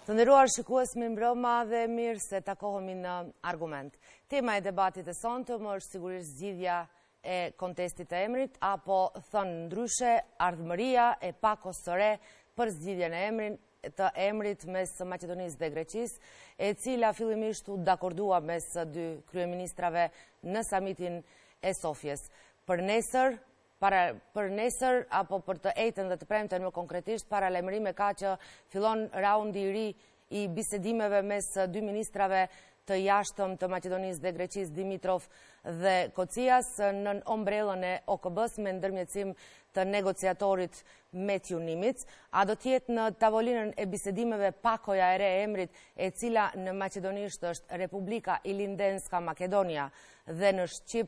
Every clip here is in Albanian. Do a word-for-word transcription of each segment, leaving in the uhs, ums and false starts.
Të nderuar shikues, mi mbrëma dhe mirë se takohemi në argument. Tema e debatit e sonshëm është sigurisht zgjidhja e kontestit të emrit, apo thënë ndryshe ardhmëria e pakos së re për zgjidhjen e emrin të emrit mes Maqedonisë dhe Greqisë, e cila fillimisht u dakordua mes dy kryeministrave në samitin e Sofjes. Për nesër, Para, për nesër, apo për të ejtën dhe të premten më konkretisht, paralajmërime ka që fillon raundi i ri i bisedimeve mes dy ministrave të jashtëm të Maqedonisë dhe Greqisë, Dimitrov dhe Kocias, në ombrellën e O K B-s me ndërmjetësim të negociatorit Metju Nimic. A do tjetë në tavolinën e bisedimeve pakoja e re e emrit, e cila në maqedonisht është Republika Ilindenska Makedonia dhe në shqip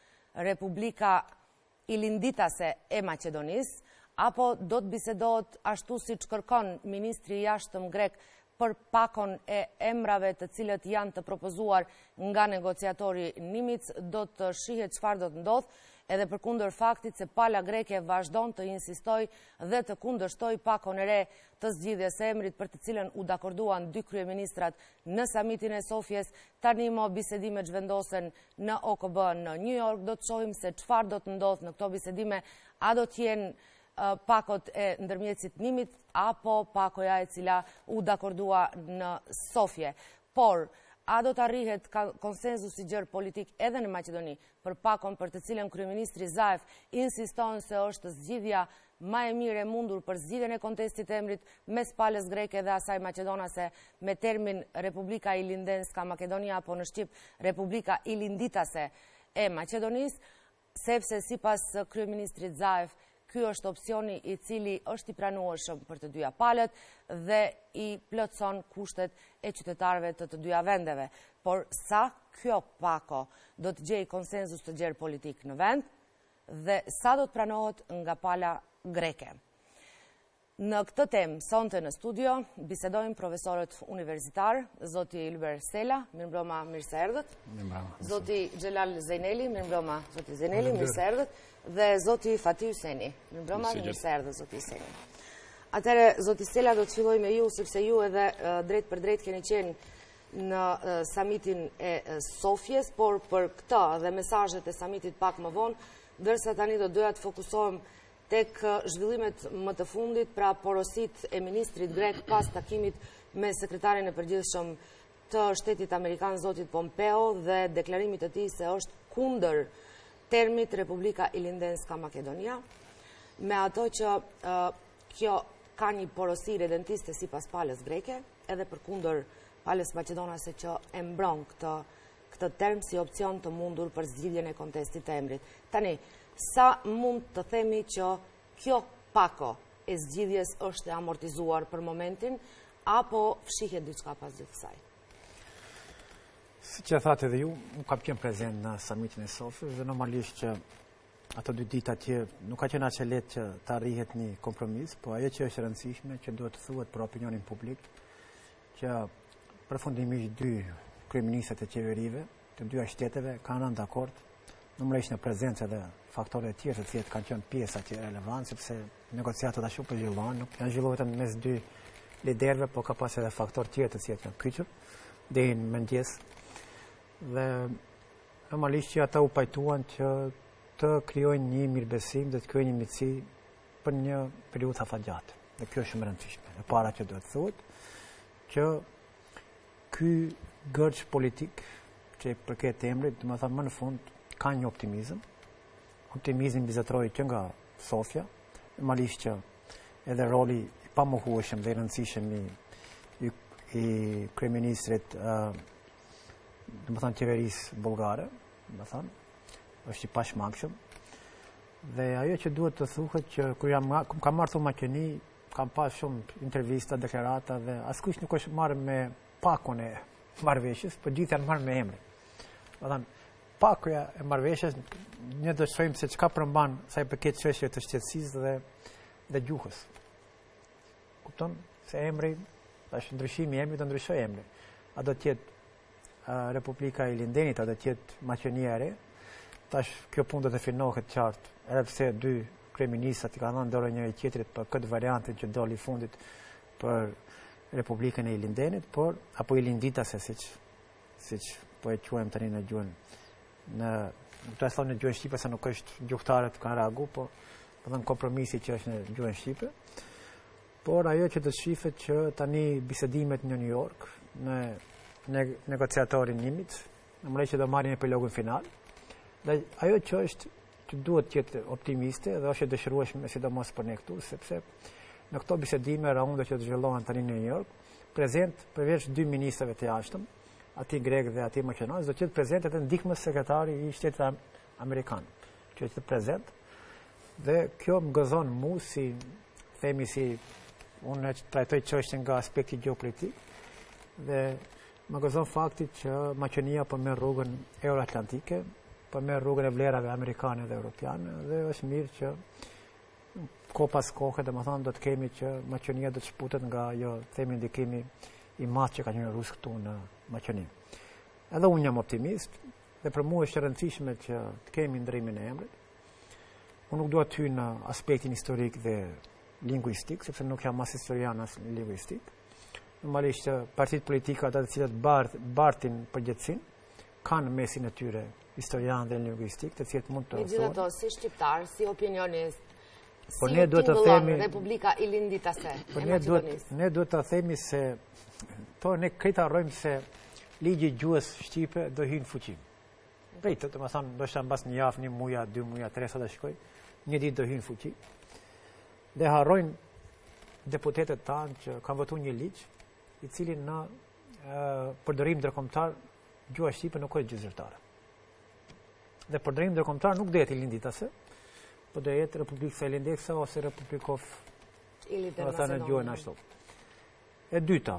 Republika Ilinditase e Maqedonisë, apo do të bisedohet ashtu si që kërkon ministri i jashtëm grek për pakon e emrave të cilët janë të propozuar nga negociatori Nimic, do të shihet çfarë do të ndodh, edhe përkundër faktit se pala greke vazhdon të insistoj dhe të kundërshtoj pakon e re të zgjidhjes së emrit për të cilën u dakorduan dy kryeministrat në samitin e Sofjes. Tani mo bisedimet zhvendosen në O K B në New York. Do të shohim se çfarë do të ndodh në këto bisedime, a do të jenë uh, pakot e ndërmjetësit Nimit apo pakoja e cila u dakordua në Sofje. Por a do të arrihet konsenzus i gjerë politik edhe në Maqedoni për pakon për të cilën kryeministri Zaev insiston se është zgjidhja më e mirë e mundur për zgjidhjen e kontestit të emrit mes palës greke dhe asaj maqedonase me termin Republika Ilindenska Makedonia, apo në shqip Republika Ilinditase e Maqedonisë, sepse sipas kryeministrit Zaev ky është opsioni i cili është i pranueshëm për të dyja palët dhe i plotëson kushtet e qytetarëve të të dyja vendeve. Por sa kjo pako do të gjejë konsenzus të gjerë politik në vend dhe sa do të pranohet nga pala greke. Në këtë temë, sonte në studio, bisedojmë profesorët universitar, zoti Ylber Sela, mirëmbrëma, mirë se erdhët. Zoti Xhelal Zejneli, mirëmbrëma, zoti Zejneli, mirë se erdhët. Dhe zoti Fatih Hyseni, mirëmbrëma, mirë se erdhët, zoti Hyseni. Atëre, zoti Sela, do të filloj me ju, sepse ju edhe drejt për drejt keni qenë në samitin e Sofjes, por për këta dhe mesazhet e samitit pak më vonë, ndërsa tani do doja të fokusohem tek zhvillimet më të fundit, pra porosit e ministrit grek pas takimit me sekretarin e përgjithshëm të shtetit amerikan, zotit Pompeo, dhe deklarimit të tij se është kundër termit Republika Ilindenska Makedonia, me ato që uh, kjo ka një porosi redentiste sipas palës greke, edhe për kundër palës maqedonase që e mbron këtë, këtë term si opcion të mundur për zgjidhjen e kontestit të emrit. Tani, sa mund të themi që kjo pako e zgjidhjes është e amortizuar për momentin, apo fshihet diçka pas gjithë kësaj? Si që thatë edhe ju, unë kam qenë prezent në samitin e Sofjes dhe normalisht që ato dy ditë atje nuk ka qenë aq e lehtë që të arrihet një kompromis, po ajo që është e rëndësishme që duhet të thuhet për opinionin publik që përfundimisht dy kryeministrat e qeverive të dyja shteteve kanë rënë dakord, numërisht në prezencë dhe faktorët e tjerë të cilët kanë qenë pjesë aty relevantë, sepse negociatat ashtu po zhvillohen, nuk janë zhvilluar vetëm mes dy liderëve, por ka pas edhe faktorë tjerë të cilët janë kyçur deri në mëngjes. Dhe normalisht që ata u pajtuan që të krijojnë një mirëbesim dhe të krijojnë një miqësi për një periudhë afatgjatë. Dhe kjo është shumë e rëndësishme. E para që duhet thuhet që ky gërç politik që i përket emrit, domethënë më në fund ka një optimizëm. Optimizëm vizatroi që nga Sofja, normalisht që edhe roli i pamohueshëm dhe i rëndësishëm i, i, i kryeministrit uh, domethënë qeverisë bullgare, domethënë është i pashmangshëm. Dhe ajo që duhet të thuhet që kur jam kur kam marrë Maqedoni, kam pas shumë intervista, deklarata dhe askush nuk është marrë me pakon e marrëveshjes, por gjithë janë marrë me emrin. Domethënë pakoja e marrëveshjes, ne do të shohim se çka përmban sa i përket çështjeve të shtetësisë dhe dhe gjuhës. Kupton se emri, tash ndryshimi i emrit do ndryshojë emri. A do të jetë uh, Republika e Ilindenit, a do të jetë Maqedonia e Re? Tash kjo punë do të finohet qartë, edhe pse dy kryeministrat i kanë dhënë dorë njëri tjetrit për këtë variantin që doli fundit për Republikën e Ilindenit, por apo Ilinditase, siç siç po e quajmë tani në gjuhën në do të thonë në gjuhën shqipe, se nuk është gjuhëtarët kanë reagu, po po thënë kompromisi që është në gjuhën shqipe. Por ajo që të shifet që tani bisedimet në New York me ne, negociatorin Nimitz, në mërej që do marrin epilogun final, dhe ajo që është që duhet të jetë optimiste dhe është e dëshirueshme sidomos për ne këtu, sepse në këto bisedime raunde që të zhvillohen tani në New York, prezent përveç dy ministrave të jashtëm, ati grek dhe ati maqedonez, do të jetë prezent edhe ndihmës sekretari i Shtetit Amerikan, që është prezent, dhe kjo më gëzon mu si themi si unë trajtoj çështjen nga aspekti gjeopolitik dhe më gëzon fakti që Maqedonia po merr rrugën euroatlantike, po merr rrugën e vlerave amerikane dhe europiane dhe është mirë që ko pas kohë, domethënë do të kemi që Maqedonia do të shputet nga ajo themi ndikimi i madh që ka qenë rus këtu në Maqedoni. Edhe unë jam optimist dhe për mua është e rëndësishme që të kemi ndrimin e emrit. Unë nuk dua të hyj në aspektin historik dhe lingvistik, sepse nuk jam as historian as lingvistik. Normalisht partitë politike ata të cilat bart, bartin përgjegjësinë kanë mesin e tyre historian dhe lingvistik, të cilët mund të megjithatë, si shqiptar, si opinionist, por si ne duhet të themi Republika Ilinditase por e ne duhet Maqedonisë. ne duhet të themi se po ne këtë harrojmë se ligji i gjuhës shqipe do hyjë në fuqi. Pritë, të më thanë, do shta mbas një javë, një muja, dy muja, tre sa të shkoj, një ditë do hyjë në fuqi. Dhe harrojnë deputetet tanë që kanë votu një ligj, i cili në e, përdorim ndërkombëtar gjuha shqipe nuk është gjuhë zyrtare. Dhe përdorim ndërkombëtar nuk do jetë ilinditase, po do jetë Republikë së Ilindeksa ose Republikov në gjuhën ashtu. E dyta,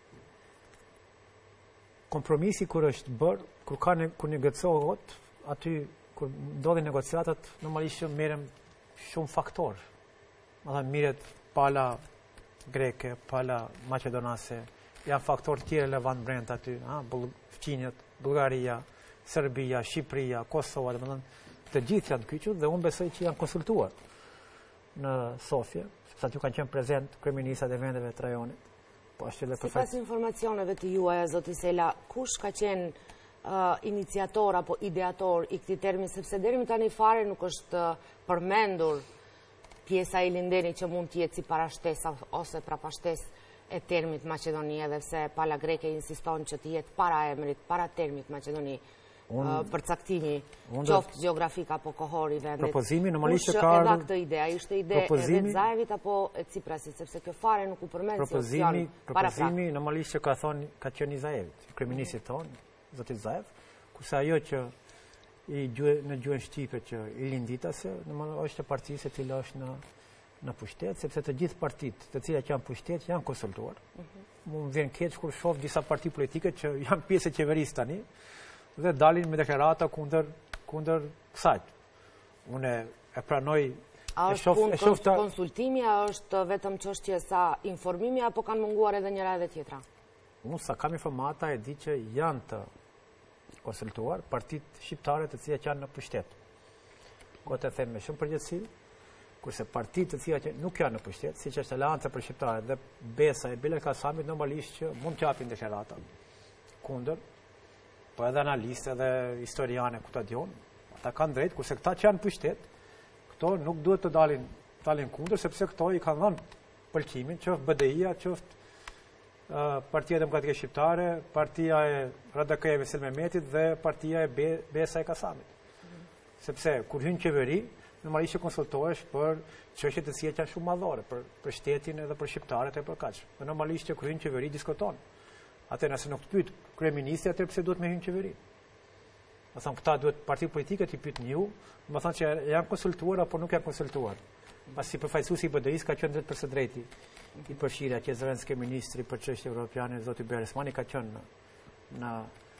kompromisi kur është bërë, kur ka ne, kur negociohet, aty kur ndodhin negociatat, normalisht që merrem shumë faktorë. Më thënë, miret pala greke, pala maqedonase, janë faktorë tjere relevant brenda aty, ha, fqinjet, Bullgaria, Serbia, Shqipëria, Kosova, dhe më thënë, të gjithë janë kyçur dhe unë besoj që janë konsultuar në Sofje, sepse aty kanë qenë prezent kryeministrat e vendeve të rajonit. Po është edhe perfekt. Sipas informacioneve të juaja, zoti Sela, kush ka qenë uh, iniciator apo ideator i këtij termi, sepse deri më tani fare nuk është uh, përmendur pjesa e Ilindenit që mund të jetë si parashtesa ose prapashtesë e termit Maqedoni, edhe pse pala greke insiston që të jetë para emrit, para termit Maqedoni. Uh, përcaktimi qoftë gjeografik apo kohor i vendit. Propozimi normalisht ka ardhur. Kush e dha këtë ide? Ishte ide e vetë Zaevit apo e Ciprasit, sepse kjo fare nuk u përmend si opsion para pra. Propozimi normalisht që ka thonë ka qenë i Zaevit, kryeministit tonë, zoti Zaev, kurse ajo që i gjuhë në gjuhën shqipe që Ilinditase, normalisht është partisë e cila është në në pushtet, sepse të gjithë partitë të cilat janë pushtet janë konsultuar. Mu më vjen keq kur shoh disa parti politike që janë pjesë e qeverisë tani dhe dalin me deklarata kundër kundër kësaj. Unë e pranoj. A është punë shofta... konsultimi, a është vetëm çështje sa informimi, apo kanë munguar edhe njëra edhe tjetra? Unë sa kam informata e di që janë të konsultuar partitë shqiptare të cilat janë në pushtet. Ko të them me shumë përgjegjësi, kurse partitë të cilat nuk janë në pushtet, siç është Aleanca për Shqiptarët dhe Besa e Bilet Kasamit, normalisht që mund të japin deklarata kundër, po edhe analistë dhe historianë ku ta dion, ata kanë drejt, kurse këta që janë pushtet, këto nuk duhet të dalin dalin kundër, sepse këto i kanë dhënë pëlqimin, qoftë B D I-a, qoftë uh, Partia Demokratike Shqiptare, Partia e R D K-e Vesil Mehmetit dhe Partia e Be Besa e Kasamit. Mm. Sepse kur hyn qeveri, normalisht që konsultohesh për çështje të cilat janë shumë madhore për për shtetin edhe për shqiptarët e për kaq. Dhe normalisht që kur hyn qeveri diskuton. Atë nëse nuk të pyet kryeministri, atë pse duhet me hyn qeveri? Do thonë këta duhet parti politike të pyetni ju, do thonë që janë konsultuar apo nuk janë konsultuar. Pasi përfaqësuesi i B D I-s ka qenë drejt për së drejti i përfshirë atje Zelenski, ministri për çështje europiane, zoti Beresmani ka qenë në në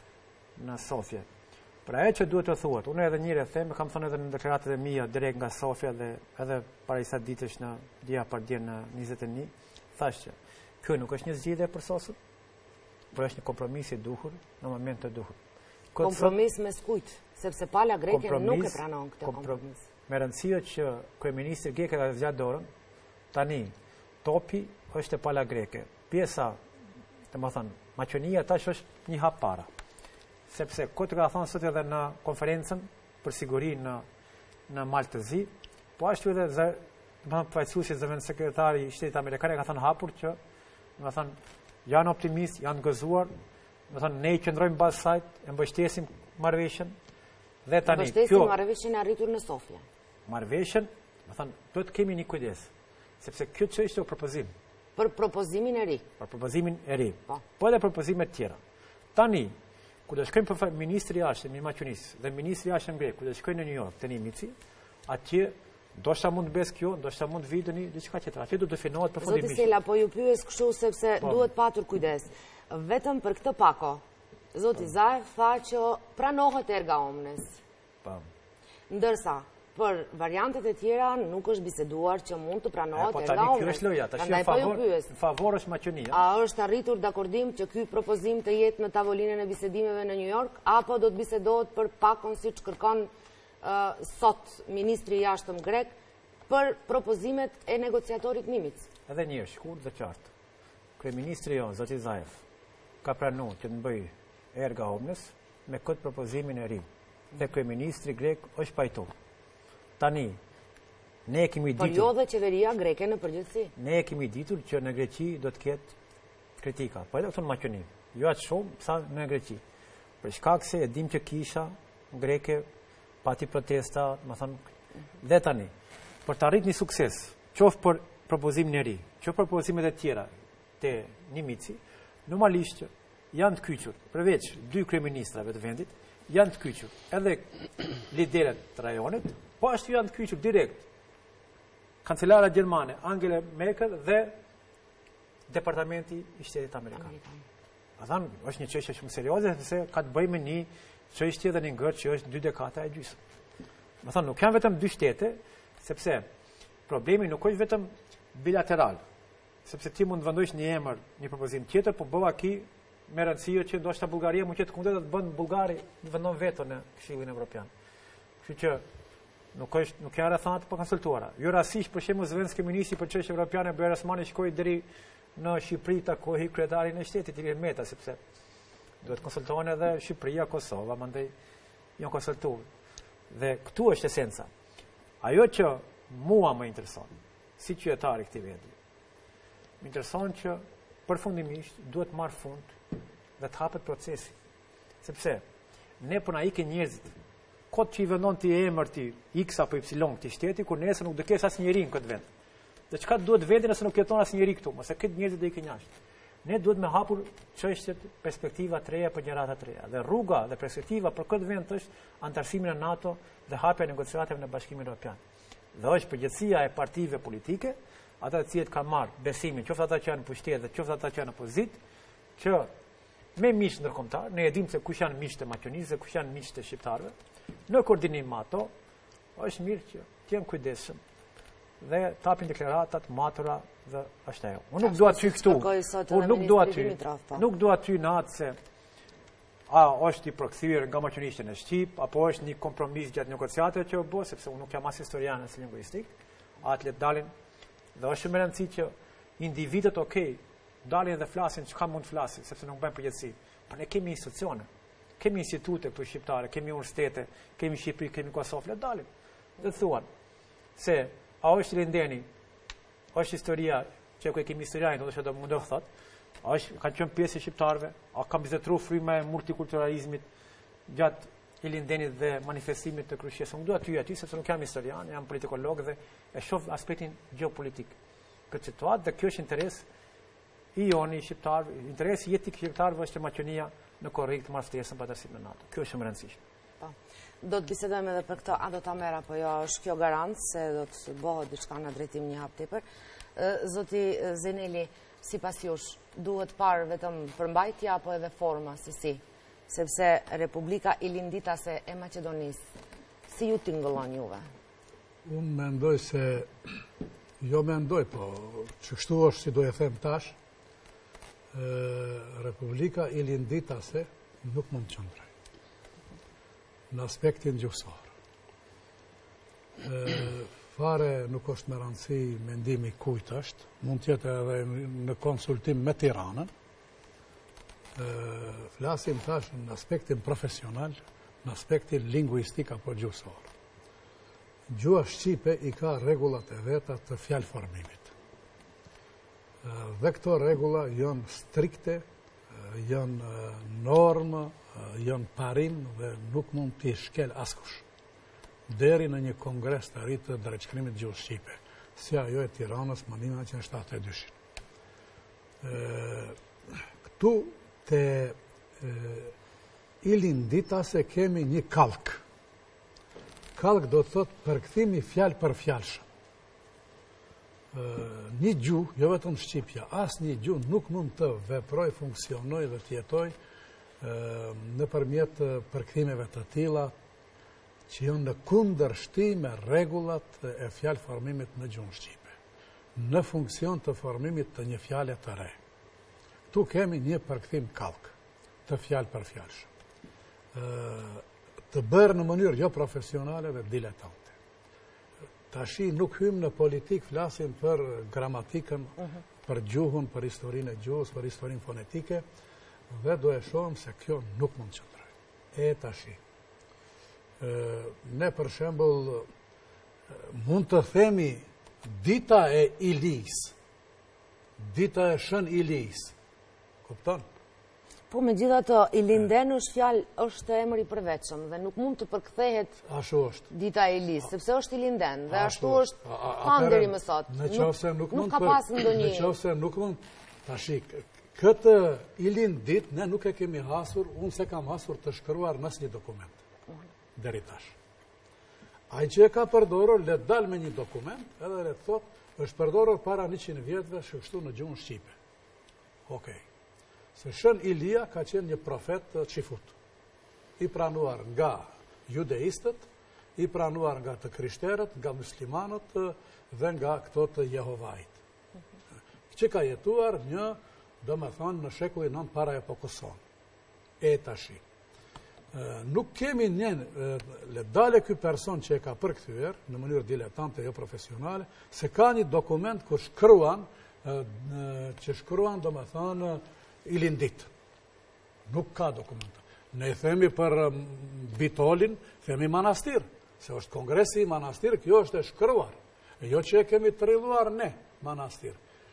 në Sofje. Pra e që duhet të thuhet, unë edhe njëre them, kam thënë edhe në deklaratat e mia direkt nga Sofja dhe edhe para disa ditësh në dia për dia në njëzet e një, thash që kjo nuk është një zgjidhje për sosën, por është një kompromis i duhur në moment të duhur. Kompromis me skujt, sepse pala greke nuk e pranon këtë kompromis. Me rëndësia që kryeministri grek ka zgjat dorën, tani topi është e pala greke. Pjesa të më thënë, Maqedonia tash është një hap para. Sepse këtë ka thonë sot edhe në konferencën për siguri në, në Maltëzi, po ashtu edhe zë, të më thënë përfaqësuesi zëvendës sekretari i Shtetit Amerikan ka thënë hapur që, më thënë, janë optimist, janë gëzuar, më thënë, ne i qëndrojmë bazë sajt, e mbështesim marrëveshjen dhe tani mbështesim kjo marrëveshjen e arritur në Sofia. Marrëveshjen, më thënë, do të kemi një kujdes, sepse kjo çështje është propozim. Për propozimin e ri. Për propozimin e ri. Po, po edhe propozimet tjera. Tani, kur do shkojmë për ministri i jashtëm i Maqedonisë dhe ministri i jashtëm grek, kur do shkojnë në New York tani Mici, atje ndoshta mund të bëj kjo, ndoshta mund të vijë tani diçka tjetër. Atje do të definohet përfundimisht. Zoti Sela, po ju pyes kështu sepse duhet patur kujdes. Vetëm për këtë pako, zoti Zaev tha që pranohet erga omnes. Po. Ndërsa për variantet e tjera nuk është biseduar që mund të pranohet po, erga omnes. Kjo është loja, tash në favor, favor është Maqedonia. A është arritur dakordim që ky propozim të jetë në tavolinën e bisedimeve në New York, apo do të bisedohet për pakon siç kërkon uh, sot ministri i jashtëm grek për propozimet e negociatorit Mimic? Edhe një shkurt dhe qartë. Kryeministri jon, zoti Zaev, ka pranuar që të bëj erga omnes me këtë propozimin e ri. Dhe kryeministri grek është pajtuar. Tani, ne kemi ditur... Por jo dhe qeveria greke në përgjithësi. Ne kemi ditur që në Greqi do të ketë kritika. Po edhe këtu në Maqedoni. Jo atë shumë, sa në Greqi. Për shkak se e dim që kisha greke pati protesta, më thënë, dhe tani, për të arrit një sukses, qoftë për propozimin e ri, qoftë për propozimet e tjera të Nimici, normalisht janë të kyçur, përveç dy kryeministrave të vendit, janë të kyçur edhe liderët të rajonit, po ashtu janë të kyçur direkt kancelara gjermane Angela Merkel dhe departamenti i Shtetit Amerikan. A thanë, është një çështje shumë serioze, sepse ka të bëjë me një çështje dhe një ngërç që është dy dekada e gjysmë. Do thonë, nuk janë vetëm dy shtete, sepse problemi nuk është vetëm bilateral, sepse ti mund të vendosh një emër, një propozim tjetër, po bëva ki me rëndësirë që ndoshta Bullgaria mund të kundër të bën Bullgari të vendon veto në Këshillin Evropian. Kështu që nuk është nuk janë rrethana të konsultuara. Jo rastësisht për shembull zëvendësi ministri për çështje evropiane Beir Osmani shkoi deri në Shqipëri takoi kryetarin e shtetit Ilir Meta, sepse duhet konsultohen edhe Shqipëria, Kosova, mandej janë konsultuar. Dhe këtu është esenca. Ajo që mua më intereson, si qytetar i këtij vendi, më intereson që përfundimisht duhet marr fund dhe të hapet procesi. Sepse ne po na ikin njerëzit, kot që i vendon ti emër ti X apo Y ti shteti, kur nesër nuk do kesh asnjëri në këtë vend. Dhe çka duhet vendi nëse nuk jeton asnjëri këtu, mos e këtë njerëzit do ikin jashtë. Ne duhet me hapur çështjet, perspektiva të reja për gjëra të reja. Dhe rruga dhe perspektiva për këtë vend është antarësimi në NATO dhe hapja e negociatave në Bashkimin Evropian. Dhe është përgjegjësia e partive politike, ata të cilët kanë marrë besimin, qoftë ata që janë në pushtet dhe qoftë ata që janë në opozitë, që me miqtë ndërkombëtar, ne e dimë se kush janë miqtë e Maqedonisë dhe kush janë miqtë e shqiptarëve, në koordinim me ato, është mirë që të jenë kujdesshëm dhe tapin deklaratat matura dhe është ajo. Unë nuk dua ty këtu. Unë nuk dua ty. Nuk dua ty në atë se a është i përkthyer nga Maqedonisë në Shqip, apo është një kompromis gjatë negociatave që u bë, sepse unë nuk jam as historian as lingvistik, atë le të dalin dhe është shumë e rëndësishme që individët okay dalin dhe flasin çka mund të flasin, sepse nuk bëjnë përgjithësi. Por ne kemi institucione, kemi institute këtu shqiptare, kemi universitete, kemi Shqipëri, kemi Kosovë, le të dalin. Dhe thuan se a është Lindeni, është historia që ku e kemi historianin, do të thotë mund të thotë, a është kanë qenë pjesë e shqiptarëve, a ka bizetruar fryma e multikulturalizmit gjatë i Lindenit dhe manifestimit të kryqëzimit. Nuk dua ty aty sepse nuk jam historian, jam politikolog dhe e shoh aspektin gjeopolitik këtë situatë dhe kjo është interes i joni shqiptarëve, interesi jetik i shqiptarëve është që Maqedonia në korrekt të marrë ftesën për anëtarësinë në NATO. Kjo është shumë e rëndësishme. Po. Do të bisedojmë edhe për këtë, a do ta merr apo jo, është kjo garantë se do të bëhet diçka në drejtim një hap tepër. Zoti Zeneli, sipas jush, duhet parë vetëm përmbajtja apo edhe forma si si? Sepse Republika Ilinditase e Maqedonisë, si ju tingëllon juve? Unë mendoj se, jo mendoj, po që kështu është si do e them tash, Republika Ilinditase nuk mund të qëndroj në aspektin gjuhësor. Fare nuk është me rëndësi mendimi kujt është, mund tjetë edhe në konsultim me Tiranën, Flasim tash në aspektin profesional, në aspektin linguistik apo gjuhësor. Gjuha shqipe i ka rregullat e veta të fjalëformimit. Dhe këto rregulla janë strikte, janë normë, janë parim dhe nuk mund t'i shkel askush. Deri në një kongres të rritë të drejtshkrimit gjuhës shqipe, si ajo e Tiranës më një nëntëqind e shtatëdhjetë e dy. Këtu te Ilindita se kemi një kalk. Kalk do të thot përkthimi fjalë për fjalshëm. Një gjuhë, jo vetëm shqipja, as një gjuhë nuk mund të veproj, funksionoj dhe të jetoj nëpërmjet përkthimeve të tilla që janë në kundërshtim me rregullat e fjalëformimit në gjuhën shqipe, në funksion të formimit të një fjale të re. Tu kemi një përkthim kalk të fjalë për fjalshëm, të bërë në mënyrë jo profesionale dhe diletante. Tashi nuk hym në politik, flasim për gramatikën, për gjuhën, për historinë e gjuhës, për historinë fonetike, dhe do e shohim se kjo nuk mund të qëndrojë. E tashi. Ne për shembull mund të themi dita e Ilis, dita e Shën Ilis. Kupton? Po me gjitha të, Ilinden është fjalë, është emër i përveçëm dhe nuk mund të përkthehet dita e Ilis, sepse është Ilinden dhe ashtu është kanë deri më sot. Nuk ka pas ndonjë. Në qofse nuk mund, tashi, këtë Ilindit ne nuk e kemi hasur, unë se kam hasur të shkruar në asnjë dokument. Deri tash. Ai që e ka përdorur, le të dalë me një dokument, edhe le të thotë, është përdorur para njëqind vjetëve kështu në gjuhën shqipe. Okej. Se Shën Ilia ka qenë një profet qifut, i pranuar nga judeistët, i pranuar nga të krishterët, nga muslimanët dhe nga këto të Jehovait. Që ka jetuar një, do me thonë, në shekullin nënt para epokës sonë. E tashi. Nuk kemi njën, le dale ky person që e ka përkthyer në mënyrë diletante, jo profesionale, se ka një dokument ku shkruan, që shkruan, do me thonë, Ilindit. Nuk ka dokumenta. Ne themi për Bitolin, themi manastir, se është kongresi i manastir, kjo është e shkruar. E jo që e kemi të rrilluar ne, manastir.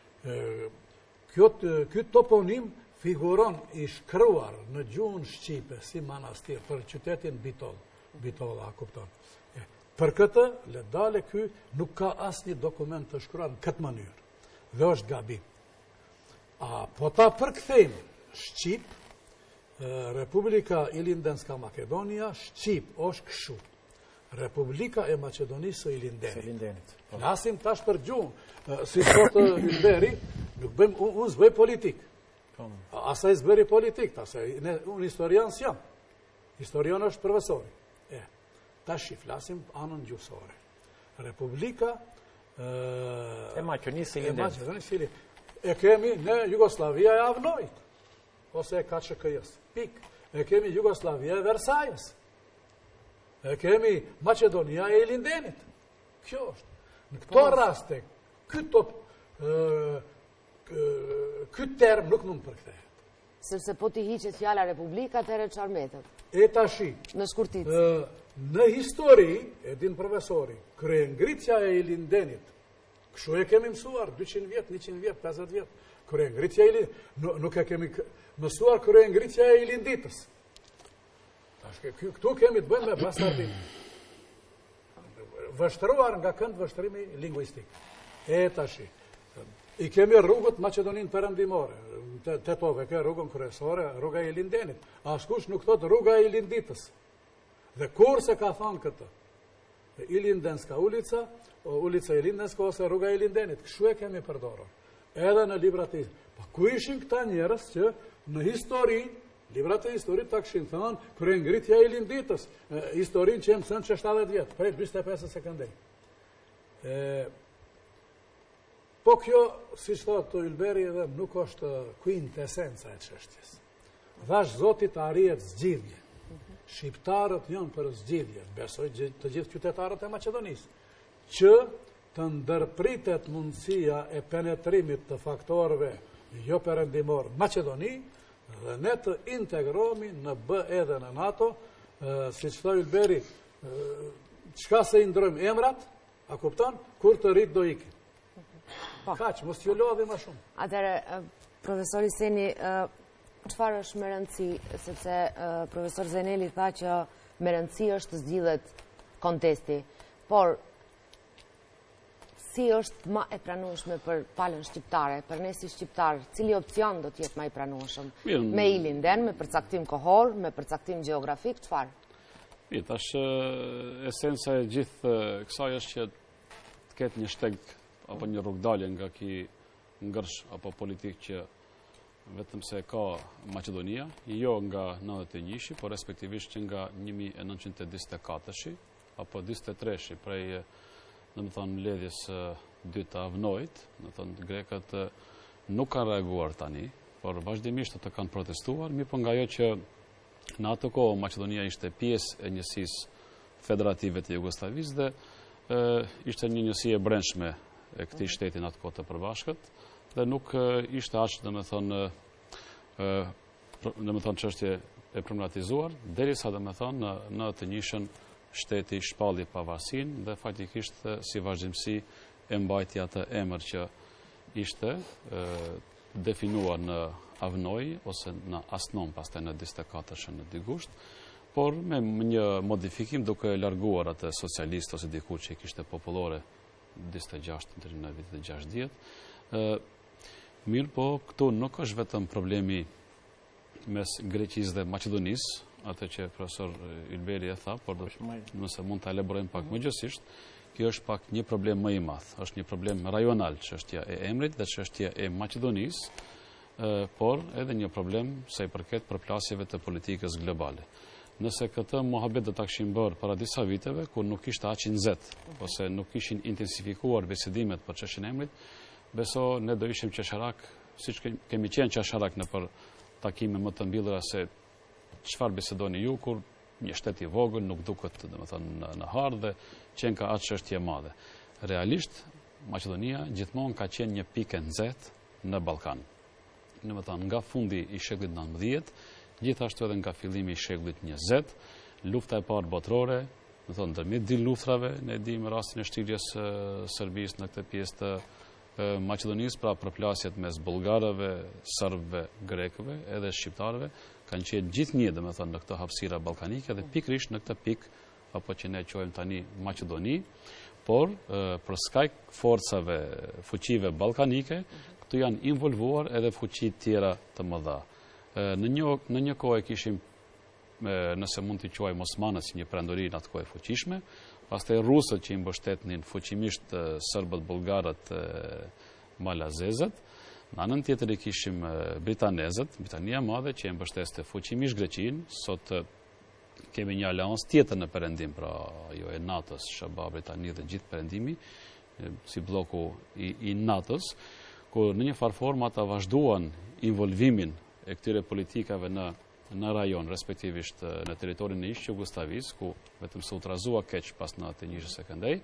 Ky toponim figuron i shkruar në gjuhën shqipe si manastir për qytetin Bitol. Bitol, a kupton. Për këtë, le dale ky nuk ka asnjë dokument të shkruar në këtë mënyrë. Dhe është gabim. A po ta përkthejmë Shqip, Republika Ilindenska Makedonia, Shqip është kështu. Republika e Maqedonisë së Ilindenit. Flasim tash për gjuhën. Si thotë Ylberi, nuk bëjmë, unë s'bëj politik. Asaj s'bëri politik, unë historian s'jam. Historian është profesori. E, tash i flasim anën gjuhësore. Republika e Maqedonisë së Ilindenit. E kemi në Jugoslavia e Avnojt, ose e K Q K-s, pik. E kemi Jugoslavia e Versajës. E kemi Macedonia e Ilindenit. Kjo është. Në këto raste, këtë term nuk mund përkthehet. Sepse po t'i hiqet fjala Republika, atëherë çarmetet. E tashi. Në shkurtit. Në histori, e din profesori, kryengritja e Ilindenit, kështu e kemi mësuar, dyqind vjet, njëqind vjet, pesëdhjetë vjet. Kryengritja e Ilindit, nuk e kemi mësuar kryengritja e Ilinditës. Këtu kemi të bëjmë me bastardin. Vështruar nga kënd vështrimi linguistik. E tashi. I kemi rrugët Maqedoninë perëndimore. Tetove, ke rrugën kryesore, rruga e Ilindenit. Askush nuk thot rruga e Ilinditës. Dhe kur se ka thonë këtë? Ilindenska ulica, ulica Ilindenska ose rruga e Ilindenit. Kështu e kemi përdorur. Edhe në librat e Pa ku ishin këta njerëz që në histori, librat e historit ta kishin thënë kryengritja e Ilinditës, historinë që e mësën që shtatëdhjetë vjet, prej njëzet e pesë sekondej. Po kjo, si thotë Ylberi edhe, nuk është quintesenca e çështjes. Dhash Zoti të arrihet zgjidhje. Shqiptarët janë për zgjidhje, besoj të gjithë qytetarët e Maqedonisë, që të ndërpritet mundësia e penetrimit të faktorëve jo perëndimor Maqedoni dhe ne të integrohemi në B E dhe në NATO, si që thoi Ulberi, qka se i ndrojmë emrat, a kupton, kur të rritë do ikin. Kaq, mos t'ju lodhi ma shumë. Atëre, profesori Seni, qëfar është me rëndësi, sepse profesor Zeneli tha që me rëndësi është të zgjidhet kontesti, por si është ma e pranueshme për palën shqiptare, për ne si shqiptar, cili opcion do t'jetë ma i pranueshëm? Me i linden, me përcaktim kohor, me përcaktim geografik, qëfar? I, tash esenca e gjithë kësaj është që të ketë një shteg apo një rrugdalje nga ki ngërsh apo politik që vetëm se ka Macedonia, jo nga nëntëdhjetë e një, por respektivisht që nga një mijë e nëntëqind e njëzet e katër apo njëzet e tre prej në më thonë mbledhjes dytë avnojt, në thonë grekët nuk kanë reaguar tani, por vazhdimisht të kanë protestuar, mi për nga jo që në atë kohë Macedonia ishte pjesë e njësisë federative të Jugoslavisë dhe e, ishte një njësi e brendshme e këtij shteti në atë kohë të përbashkët dhe nuk e, ishte aq dhe më thonë e, dhe më thonë çështje e problematizuar, derisa dhe më thonë në, në të njëshën shteti shpalli pavarësinë dhe faktikisht si vazhdimsi e mbajtja të emër që ishte e, definuar në Avnoj ose në Asnom pastaj në njëzet e katër në dy gusht, por me një modifikim duke larguar atë socialist ose diku që i kishte popullore njëzet e gjashtë deri në vitet e gjashtëdhjetë. Mirë, po këtu nuk është vetëm problemi mes Greqisë dhe Maqedonisë, atë që profesor Ylberi e tha, por nëse mund të elaborojmë pak më gjësisht, kjo është pak një problem më i madh. Është një problem rajonal, çështja e emrit dhe çështja e Maqedonisë, por edhe një problem sa i përket përplasjeve të politikës globale. Nëse këtë mohabet do ta kishim bërë para disa viteve, kur nuk ishte aq i nxehtë, ose nuk ishin intensifikuar bisedimet për çështjen e emrit, beso ne do ishim qesharak, siç kemi qenë qesharak në për takime më të mbyllura se çfarë bisedoni ju kur një shtet i vogël nuk duket domethënë në harë dhe qenë ka atë çështje e madhe. Realisht Maqedonia gjithmonë ka qenë një pikë e nxehtë në Ballkan. Domethënë nga fundi i shekullit nëntëdhjetë, gjithashtu edhe nga fillimi i shekullit njëzet, lufta e parë botërore, domethënë ndërmjet dy luftrave, ne dimë rastin e shtirjes së Serbisë në këtë pjesë të Maqedonisë, pra përplasjet mes bullgarëve, serbëve, grekëve edhe shqiptarëve kanë qenë gjithnjë domethënë në këtë hapësira ballkanike dhe pikërisht në këtë pikë apo që ne quajmë tani Maqedoni, por për skajk forcave fuqive ballkanike, këtu janë involvuar edhe fuqi tjera të mëdha. Në një në një kohë kishim, nëse mund t'i quajmë Osmanët si një perandori në atë kohë fuqishme, pastaj rusët që i mbështetnin fuqimisht serbët, bullgarët, malazezët. Në anën tjetër i kishim britanezët, Britania e Madhe që i mbështeste fuqimisht Greqinë. Sot kemi një aleancë tjetër në perëndim, pra jo e NATO-s, S B A, Britani dhe gjithë perëndimi, si bloku i, i NATO-s, ku në një farë formë ata vazhduan involvimin e këtyre politikave në në rajon, respektivisht në teritorin e ish Jugosllavisë, ku vetëm se u trazua keq pas natës njëzet e këndej.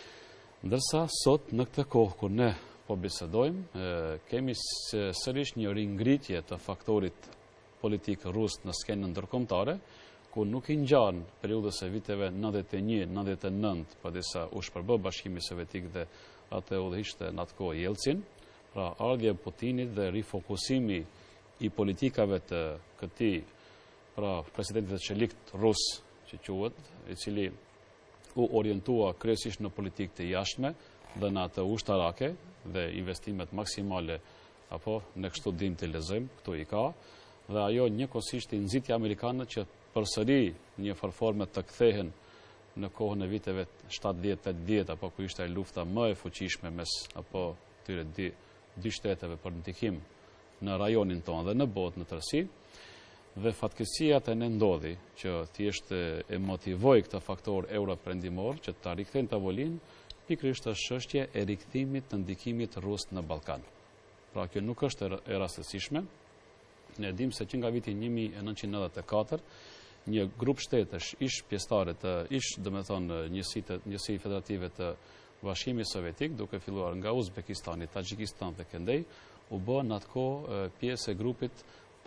Ndërsa sot në këtë kohë kur ne po bisedojmë, kemi sërish një ringritje të faktorit politik rus në skenën ndërkombëtare, ku nuk i ngjan periudhës së viteve nëntëdhjetë e një nëntëdhjetë e nëntë, padisa u shpërbë Bashkimi Sovjetik dhe atë udhëhiqte në atë kohë Jelcin, pra ardhja e Putinit dhe rifokusimi i politikave të këtij, pra presidentit të çelikt rus që quhet, i cili u orientua kryesisht në politikë të jashtme dhe në atë ushtarake dhe investimet maksimale apo në kështu dim të lezojmë, këtu i ka, dhe ajo njëkohësisht i nxitja amerikanët që përsëri një farforme të kthehen në kohën e viteve shtatëdhjetë tetëdhjetë apo ku ishte lufta më e fuqishme mes apo këtyre dy, dy shteteve për ndikim në rajonin tonë dhe në botë në tërësi, dhe fatkeqësia të ne ndodhi që thjesht e motivoi këtë faktor euro-perëndimor që ta rikthejnë tavolinë, pikërisht është çështje e rikthimit të ndikimit rus në Ballkan. Pra kjo nuk është e rastësishme. Ne dimë se që nga viti një mijë e nëntëqind e nëntëdhjetë e katër, një grup shtetësh ish pjesëtare të ish, domethënë njësi të njësi federative të Bashkimit Sovjetik, duke filluar nga Uzbekistani, Taxhikistan dhe Këndej, u bë në atë kohë pjesë e grupit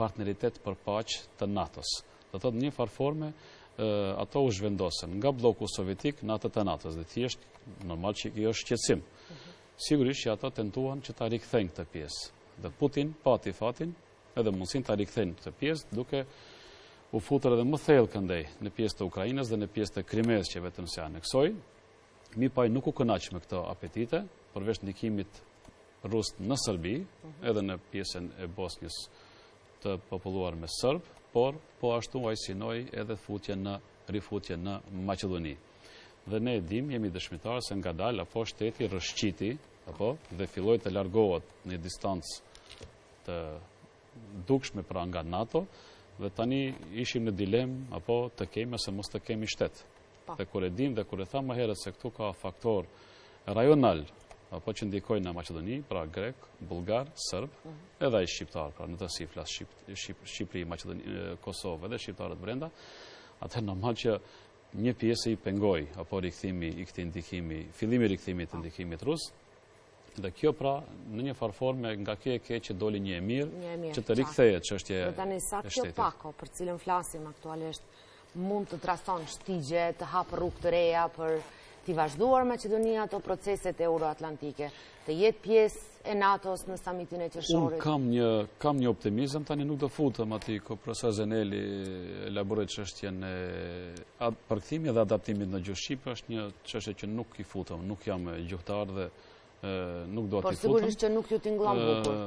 partneritet për paqë të NATO-s. Do të thotë një farë forme ato u zhvendosën nga bloku sovjetik në atë të NATO-s dhe thjesht normal që kjo është shqetësim. Sigurisht që ata tentuan që ta rikthejnë këtë pjesë. Dhe Putin pati fatin edhe mundësin ta rikthejnë këtë pjesë duke u futur edhe më thellë këndej në pjesë të Ukrainës dhe në pjesë të Krimes që vetëm se aneksoi. Mi paj nuk u kënaq me këto apetite, përveç ndikimit rus në Serbi, edhe në pjesën e Bosnjës të populluar me Serb, por po ashtu ai synoi edhe futje në rifutje në Maqedoni. Dhe ne e dim, jemi dëshmitarë se ngadalë apo shteti rrëshqiti, apo dhe filloi të largohet në distancë të dukshme pra nga NATO, dhe tani ishim në dilemë apo të kemi ose mos të kemi shtet. Dhe kur e dim dhe kur e tha më herët se këtu ka faktor rajonal apo që ndikojnë në Maqedoni, pra grek, bullgar, serb, edhe ai shqiptar, pra në të si flas Shqip, Shqip, Shqipëri, Maqedoni, Kosovë dhe shqiptarët brenda, atë normal që një pjesë i pengoi apo rikthimi i këtij ndikimi, fillimi i rikthimit të ndikimit rus. Dhe kjo pra në një farë forme nga kjo e ke që doli një e mirë, që të rikthehet çështja e shtetit. Dhe tani sa kjo pako për cilën flasim aktualisht mund të trason shtigje, të hapë rrugë të reja për t'i vazhduar Maqedonia ato proceset euroatlantike, të jetë pjesë e NATO-s në samitin e qershorit? Unë kam një, kam një optimizëm, tani nuk do futëm ati ko profesor Zeneli elaboroj çështjen e përkthimit dhe adaptimit në gjuhë shqipe, është një çështje që nuk i futëm, nuk jam gjuhtar dhe e, nuk do t'i futëm. Por sigurisht që nuk ju t'ingllon bukur.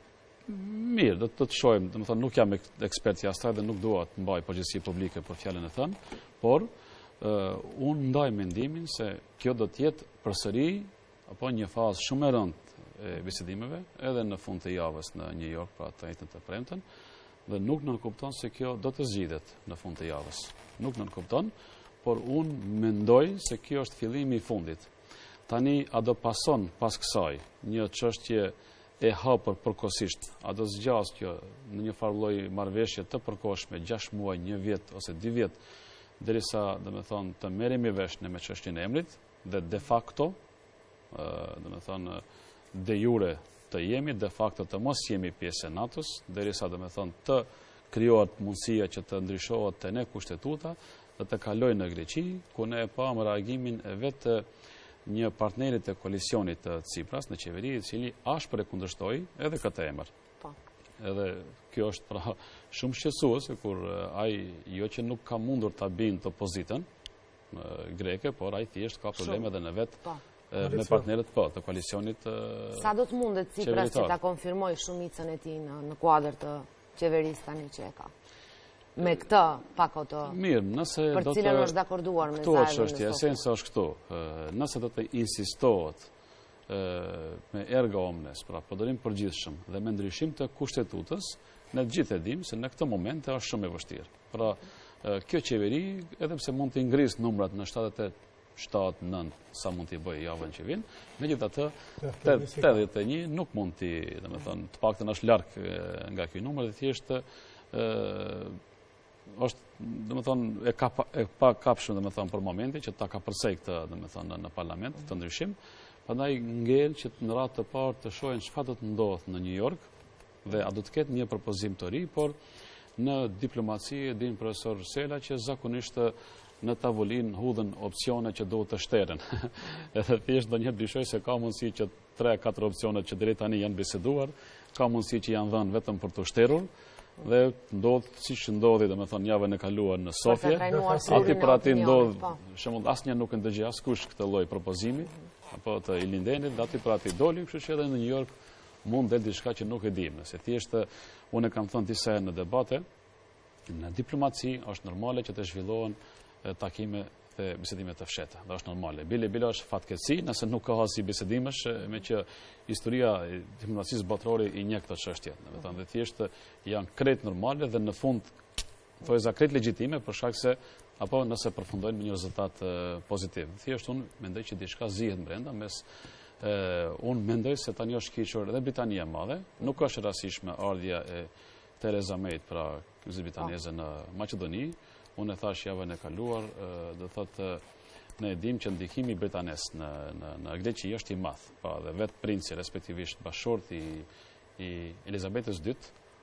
Mirë, do të të shojmë, dhe më thënë, nuk jam ekspert i asaj dhe nuk dua të mbaj përgjegjësi publike për fjalën e thënë, por Uh, unë ndaj mendimin se kjo do tjetë përsëri apo një fazë shumë e rëndë e bisedimeve edhe në fund të javës në New York pra të njëjtën të premten dhe nuk nënkupton se kjo do të zgjidhet në fund të javës. Nuk nënkupton, por unë mendoj se kjo është fillimi i fundit. Tani a do pason pas kësaj një çështje e hapur përkohësisht, a do zgjas kjo në një farë lloj marrëveshje të përkohshme gjashtë muaj, një vjet ose dy vjet derisa do të thonë të merremi vesh në me çështjen e emrit dhe de facto do të thonë de jure të jemi, de facto të mos jemi pjesë e NATO-s, derisa do të thonë të krijohet mundësia që të ndryshohet te ne kushtetuta dhe të kalojë në Greqi, ku ne e pam reagimin e vetë një partnerit të koalicionit të Tsipras në qeveri, i cili ashpër e kundërshtoi edhe këtë emër. Edhe kjo është pra shumë shqetësuese kur ai jo që nuk ka mundur ta bindë të opozitën greke, por ai thjesht ka probleme edhe në vetë me partnerët po të koalicionit. Sa do të mundet Tsipras që ta konfirmoj shumicën e tij në, në kuadër të qeverisë tani që e ka? Me këtë pako të Mirë, nëse për do cilën të është dakorduar me Këto Zaevin. çështje, esenca është këtu. Nëse do të insistohet me erga omnes, pra përdorim përgjithshëm dhe me ndryshim të kushtetutës, ne gjithë e dim se në këtë moment është shumë e vështirë. Pra, kjo qeveri, edhe pse mund të ngrisë numrat në shtatëdhjetë e tetë, shtatëdhjetë e nëntë, sa mund t'i bëjë javën që vjen, megjithatë tetëdhjetë e një nuk mund t'i, domethënë, të paktën është larg nga ky numër dhe thjesht është domethënë e ka e pa kapshëm domethënë për momentin që ta ka përsej këtë domethënë në parlament të ndryshim. Prandaj ngel që në radhë të parë të shohin çfarë do të ndodhë në New York dhe a do të ketë një propozim të ri, por në diplomaci e din profesor Sela që zakonisht në tavolinë hudhen opsione që duhet të shteren. Edhe thjesht ndonjëherë dyshoj se ka mundësi që tre katër opsione që deri tani janë biseduar, ka mundësi që janë dhënë vetëm për të shterur dhe ndodh siç ndodhi domethënë javën e kaluar në Sofje. Aty për aty ndodh, për shembull asnjë nuk e ndëgjoi askush këtë lloj propozimi apo të Ilindenit, dhe aty për aty doli, kështu që edhe në New York mund del diçka që nuk e dim. Se thjesht unë kam thënë disa herë në debate, në diplomaci është normale që të zhvillohen takime dhe bisedime të fshehta. Dhe është normale. Bile bile është fatkeqësi nëse nuk ka hasi bisedimesh, me që historia e diplomacisë botërore i njeh këtë çështje. Domethënë dhe thjesht janë krejt normale dhe në fund thojë za krejt legjitime për shkak se apo nëse përfundojnë me një rezultat pozitiv. Thjesht unë mendoj që diçka zihet brenda mes unë mendoj se tani është kequr edhe Britania e Madhe, nuk është e rastishme ardhja e Theresa May, pra kryes britaneze në Maqedoni. Unë e thash javën e kaluar, do thotë ne e dim që ndikimi britanes në në në Greqi është i madh. Pa dhe vetë princi respektivisht bashkëshorti i i Elizabetës dytë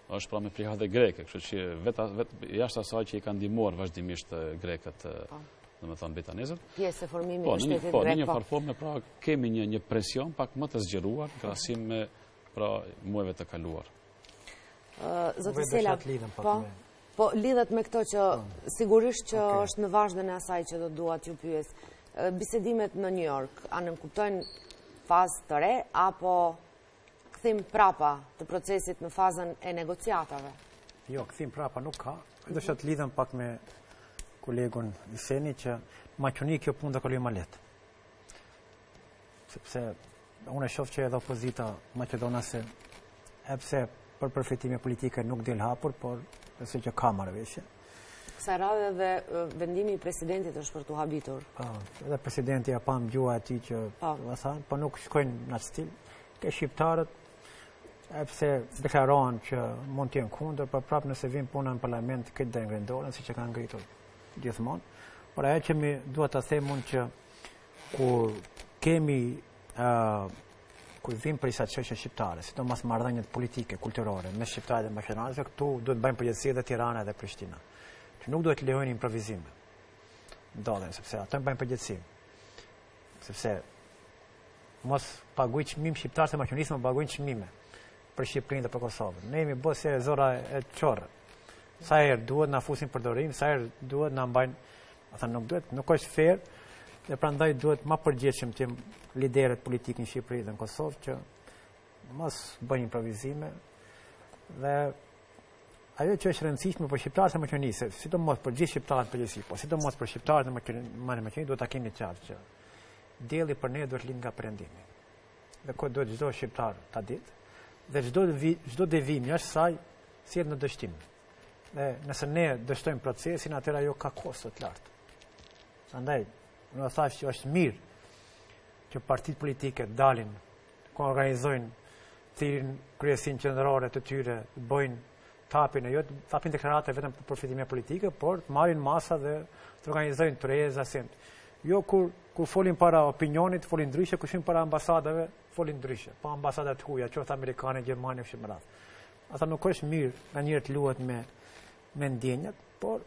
është pra me frihate greke, kështu që vetë vet, jashtë asaj që i kanë ndihmuar vazhdimisht grekët, dhe me thënë britanezët. Pjesë e formimit po, të shtetit po, grek. Në një farforme, pra, kemi një, një presion pak më të zgjeruar në krahasim me pra, muajve të kaluar. Uh, Zoti Sela, po, po, lidhet me këto që sigurisht që okay. është në vazhdën e asaj që do duat ju pyes. Uh, bisedimet në New York, a nënkuptojnë fazë të re, apo këthim prapa të procesit në fazën e negociatave? Jo, këthim prapa nuk ka. Do që të lidhem pak me kolegun Iseni që maqëni kjo punë dhe këlloj ma letë. Sepse unë e shofë që edhe opozita maqedonase epse për përfitime politike nuk del hapur, por nëse që ka marrëveshje. Kësa radhe dhe vendimi i presidentit është për të habitur? Pa, edhe presidenti ja pam gjua ati që vëthan, po nuk shkojnë në atë stil. Ke shqiptarët, epse deklarohen që mund t'jenë kundër, për prapë nëse vim puna në parlament, këtë dhe ngrendoren, si që kanë ngritur gjithmonë. Por ajo që mi duhet të them unë që kur kemi, uh, kur vim për isa çështje shqiptare, si do mas marrëdhëniet politike, kulturore, me shqiptarët dhe maqedonasë, këtu duhet bëjmë përgjithësi edhe Tirana dhe Prishtina. Që nuk duhet lejojnë improvizime. Ndodhen, sepse ato bëjmë përgjithësi. Sepse mos paguaj çmim shqiptar se maqedonisë më paguajnë çmime për Shqipërinë dhe për Kosovën. Ne jemi bërë se zora e çorrë. Sa herë duhet na fusin përdorim, sa herë duhet na mbajnë, ata nuk duhet, nuk është fair, dhe prandaj duhet më përgjithshëm të liderët politikë në Shqipëri dhe në Kosovë që mos bëjnë improvizime dhe ajo që është rëndësishme për shqiptarët e Maqedonisë, sidomos për gjithë shqiptarët përgjithësi, po sidomos për shqiptarët e Maqedonisë duhet ta keni qartë që dielli për ne duhet lind nga perëndimi. Dhe ko duhet çdo shqiptar ta ditë, dhe çdo çdo devim jashtë saj sjell në dështim. Dhe nëse ne dështojmë procesin, atëherë ajo ka kosto të lartë. Prandaj, unë thash që është mirë që partitë politike dalin, ku organizojnë thirrjen kryesin qendrore të tyre, bëjnë tapin, jo tapin deklarate vetëm për përfitime politike, por të marrin masa dhe të organizojnë tëreza sent. Jo kur kur folin para opinionit, folin ndryshe, kur shin para ambasadave, folin ndryshe. Pa ambasadat huaja, qoftë amerikane, gjermane, kështu me radhë. Ata nuk është mirë nga njëherë të luhet me me ndjenjat, por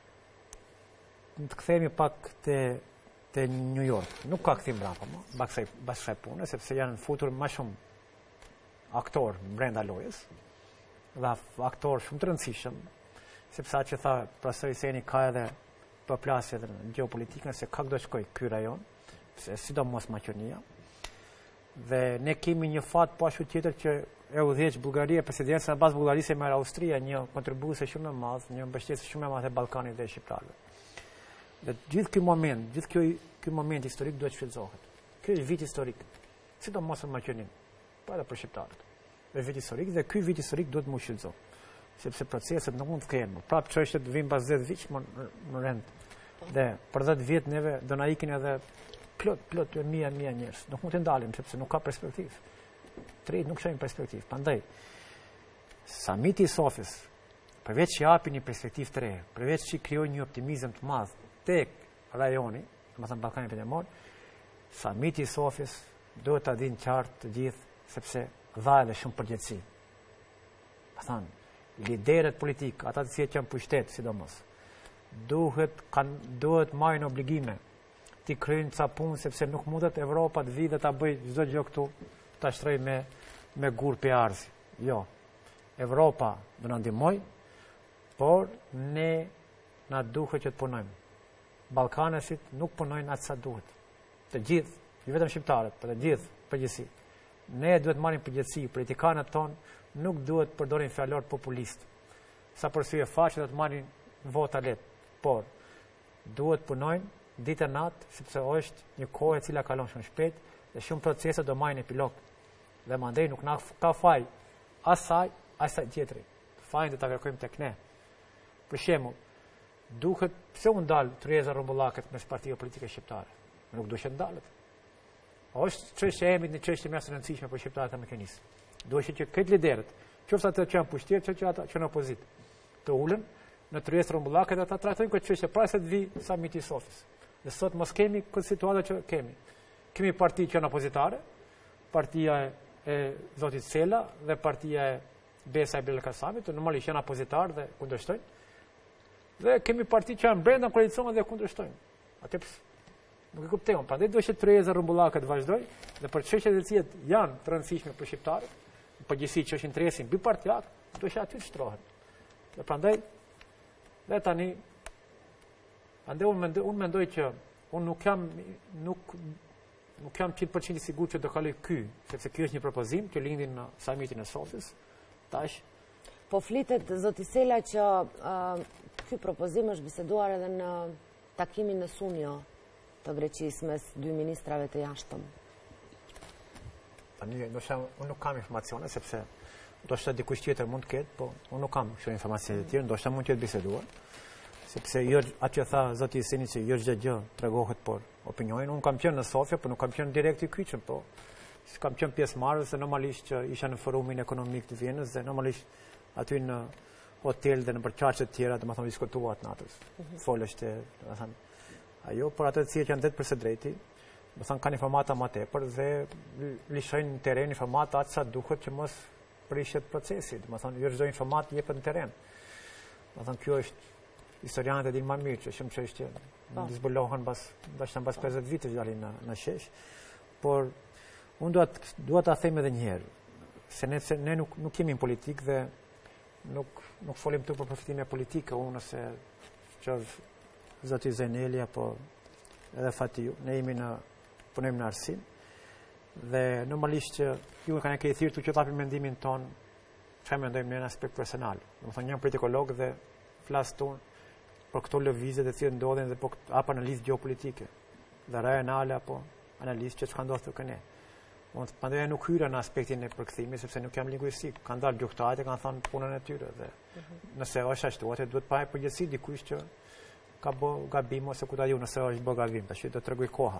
të kthehemi pak te te New York. Nuk ka kthim brapa, më, bas kësaj pune, sepse janë futur më shumë aktor brenda lojës, dhe aktor shumë të rëndësishëm, sepse atë që tha profesor Iseni ka edhe përplasje në geopolitikën, se ka do shkoj ky rajon, se sidomos Maqedonia. Dhe ne kemi një fat po ashtu tjetër që e udhëheq Bullgaria, presidencën e bazë Bullgarisë me Austria, një kontribuese shumë e madh, një mbështetës shumë e madh e Ballkanit dhe shqiptarëve. Dhe gjithë ky moment, gjithë ky ky moment historik duhet shfrytëzohet. Ky është vit historik, sidomos në Maqedoni, po edhe për shqiptarët. Është vit historik dhe ky vit historik duhet të shfrytëzohet, sepse proceset nuk mund të kemi. Prapë çështjet vijnë pas dhjetë vjeç në rend. Dhe për dhjetë vjet neve do na ikin edhe plot plot mia mia njerëz. Nuk mund të ndalim sepse nuk ka perspektivë. Drejt nuk shojnë perspektivë. Prandaj samiti i Sofis, përveç që japi një perspektivë të re, përveç që krijojë një optimizëm të madh tek rajoni, domethënë Ballkani Perëndimor, samiti i Sofis duhet ta dinë qartë të gjithë sepse dha edhe shumë përgjegjësi. Domethënë, liderët politik, ata të cilët janë pushtet, sidomos, duhet kanë duhet marrin obligime të kryejnë ca punë sepse nuk mundet Evropa të vijë dhe ta bëjë çdo gjë këtu, ta shtrojë me me gur pe arsi. Jo. Evropa do na ndihmoj, por ne na duhet që të punojmë. Ballkanesit nuk punojnë atë sa duhet. Të gjithë, jo vetëm shqiptarët, por të gjithë përgjithësi. Ne duhet marrim përgjegjësi, politikanët tonë nuk duhet të përdorin fjalor populist. Sa përsye faqe do të marrin vota lehtë, por duhet punojnë ditë e natë, sepse është një kohë e cila kalon shumë shpejt dhe shumë procese do marrin epilog. Dhe mandej nuk na ka faj asaj, asaj tjetri. Fajin do ta kërkojmë tek ne. Për shembull, duhet pse u ndal tryeza rrumbullaket mes partive politike shqiptare. Nuk duhet të ndalet. Është çështje e emrit në çështje më së rëndësishme për shqiptarët e Maqedonisë. Duhet që këtë liderët, qoftë ata që janë pushtet, qoftë ata që janë opozitë, të ulën në tryezë rrumbullake dhe ata trajtojnë këtë çështje para se të vijë samiti i Sofis. Dhe sot mos kemi këtë situatë që kemi. Kemi parti që janë opozitare, partia e zotit Sela dhe partia e Besa e Belal Kasamit, normalisht janë opozitar dhe kundërshtojnë. Dhe kemi parti që janë brenda koalicionit dhe kundërshtojnë. Atë nuk e kuptoj. Prandaj do që Tereza Rumbullaka të vazhdoj dhe për çështjet e cilat janë të rëndësishme për shqiptarët, përgjithësi që është interesin bipartiak, do që aty të shtrohen. Dhe prandaj dhe tani andaj unë mendoj, unë mendoj që unë nuk jam nuk nuk jam njëqind përqind i sigurt që do kaloj ky, sepse ky është një propozim që lindi në samitin e Sofis. Tash po flitet zoti Sela që uh, ky propozim është biseduar edhe në takimin në Sunjo të Greqisë mes dy ministrave të jashtëm. Tani do të unë nuk kam informacione sepse ndoshta dikush tjetër mund të ketë, po unë nuk kam këto informacione të tjera, ndoshta mund të jetë biseduar. Sepse jo atë që tha zoti Seni që jo çdo gjë tregohet por opinionin. Unë kam qenë në Sofia, por nuk kam qenë direkt i kyçëm, po kam qenë pjesëmarrës se normalisht që isha në forumin ekonomik të Vienës dhe normalisht aty në hotel dhe në përqarqe të tjera, domethënë diskutuat natës. Foleshte, domethënë ajo për ato të cilët janë drejt për së drejti, domethënë kanë informata më tepër dhe lishojnë në terren informata atë sa duhet që mos prishet procesi, domethënë jo çdo informat jepet në terren. Domethënë kjo është historianët e dinë më mirë që shumë çështje zbulohen pas dasham pas pesëdhjetë vitesh dalin në në shesh. Por unë dua dua ta them edhe një herë, se ne se ne nuk nuk jemi në politikë dhe nuk nuk folim këtu për përfitime politike, unë ose që zoti Zeneli apo edhe Fatiu, ne jemi në punojmë në arsim dhe normalisht që ju kanë ke thirrur që të japim mendimin ton, çfarë mendojmë në aspekt personal. Domethënë jam politikolog dhe flas tonë për këto lëvizje të cilat ndodhin dhe po apo analizë gjeopolitike. Dhe rajonale apo analizë që çka ndodh këtu ne. Unë pandemia nuk hyra në aspektin e përkthimit sepse nuk jam lingvistik. Kanë dalë gjykatët, kanë thënë punën e tyre dhe nëse është ashtu, atë duhet pa përgjegjësi dikush që ka bë gabim ose ku ta diu nëse është bë gabim, tash do të tregoj koha.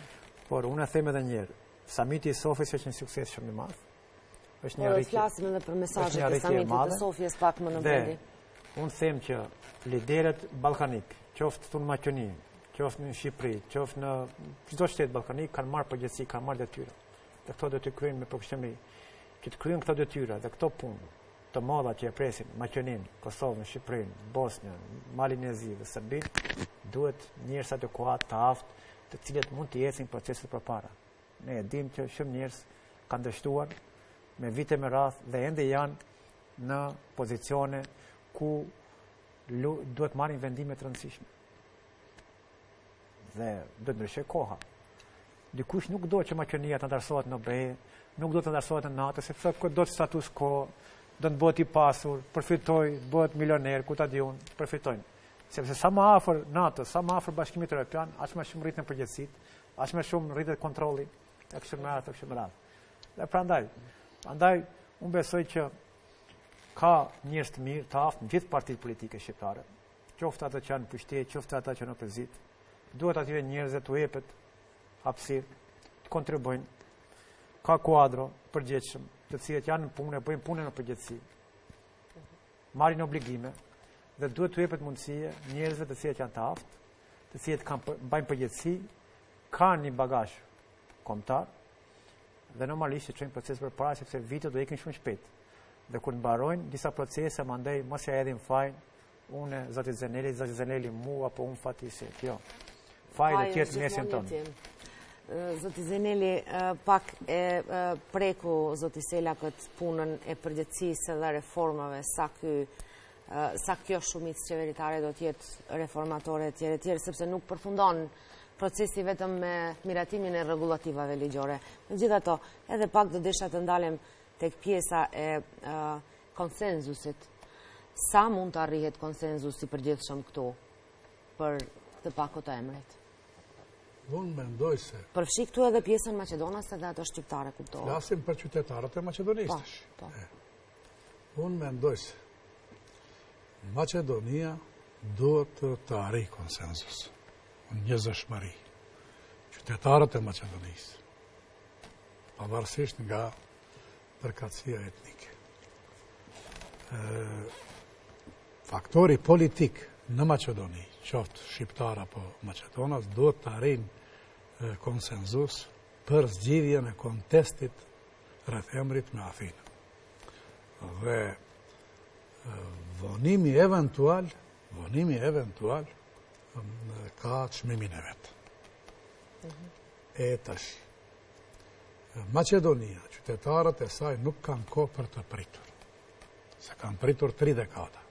Por unë e them edhe një herë, samiti i Sofis është një sukses shumë i madh. Është një arritje. Po flasim edhe për mesazhet e samitit të Sofjes pak më në vendi. Unë them që liderët ballkanik, qoftë në Maqedoni, qoftë në Shqipëri, qoftë në çdo shtet ballkanik kanë marrë përgjegjësi, kanë marrë detyrë. Dhe këto do të kryejnë me përkushtim që të kryejnë këto detyra dhe këto punë të mëdha që e presin Maqedoninë, Kosovën, Shqipërinë, Bosnjën, Malinezi dhe Serbinë, duhet njerëz adekuat të aftë, të cilët mund të ecin procesin përpara. Ne e dimë që shumë njerëz kanë dështuar me vite me radhë dhe ende janë në pozicione ku duhet marrin vendime të rëndësishme. Dhe do të ndryshojë koha. Dikush nuk do që Maqedonia të ndarësohet në B E, nuk do të ndarësohet në NATO, sepse do të status quo, do të bëhet i pasur, përfitoj, bëhet milioner, ku ta diun, përfitojnë. Sepse sa më afër NATO, sa më afër Bashkimit Evropian, aq më shumë rriten përgjegjësitë, aq më shumë rritet kontrolli e kështu me radhë, kështu me radhë. Dhe prandaj, prandaj unë besoj që ka njerëz të mirë, të aftë në gjithë partitë politike shqiptare, qoftë ata që janë në pushtet, qoftë ata që janë në opozit. Duhet atyre njerëzve të jepet hapësirë, të kontribuojnë. Ka kuadro përgjegjshëm, të cilët janë në punë, bëjnë punën në përgjegjësi. Marrin obligime dhe duhet të jepet mundësie njerëzve të cilët janë të aftë, të cilët kanë bëjnë përgjegjësi, kanë një bagazh kombëtar dhe normalisht të çojnë proces përpara sepse vitet do ikin shumë shpejt. Dhe kur mbarojnë disa procese, mandej mos ja hedhin fajin unë zoti Zeneli, zoti Zeneli mua apo unë Fatisi. Jo. Faji do të jetë mesin tonë. Zoti Zeneli pak e preku zoti Sela këtë punën e përgjithësisë dhe reformave, sa ky sa kjo shumicë qeveritare do të jetë reformatore e tjere tjere, sepse nuk përfundon procesi vetëm me miratimin e rregulativave ligjore. Megjithatë, edhe pak do desha të ndalem tek pjesa e uh, konsenzusit. Sa mund të arrihet konsenzusi përgjithshëm këtu për të pakut të emrit? Unë mendoj se... Përfshi këtu edhe pjesën Maqedonas edhe ato shqiptare, kuptohet. Flasim për qytetarët e Maqedonisë. Po, po. Unë mendoj se Maqedonia duhet të arrijë konsenzus. Unë njëzëshmëri. Qytetarët e Maqedonisë. Pavarësisht nga përkatësia etnike. E, faktori politik në Maqedoni, qoftë shqiptar apo Maqedonas, duhet të arrijnë konsenzus për zgjidhjen e kontestit rreth emrit me Afinë. dhe vonimi eventual, vonimi eventual ka çmimin e vetë. E tash, Macedonia, qytetarët e saj nuk kanë kohë për të pritur, se kanë pritur tri dekada.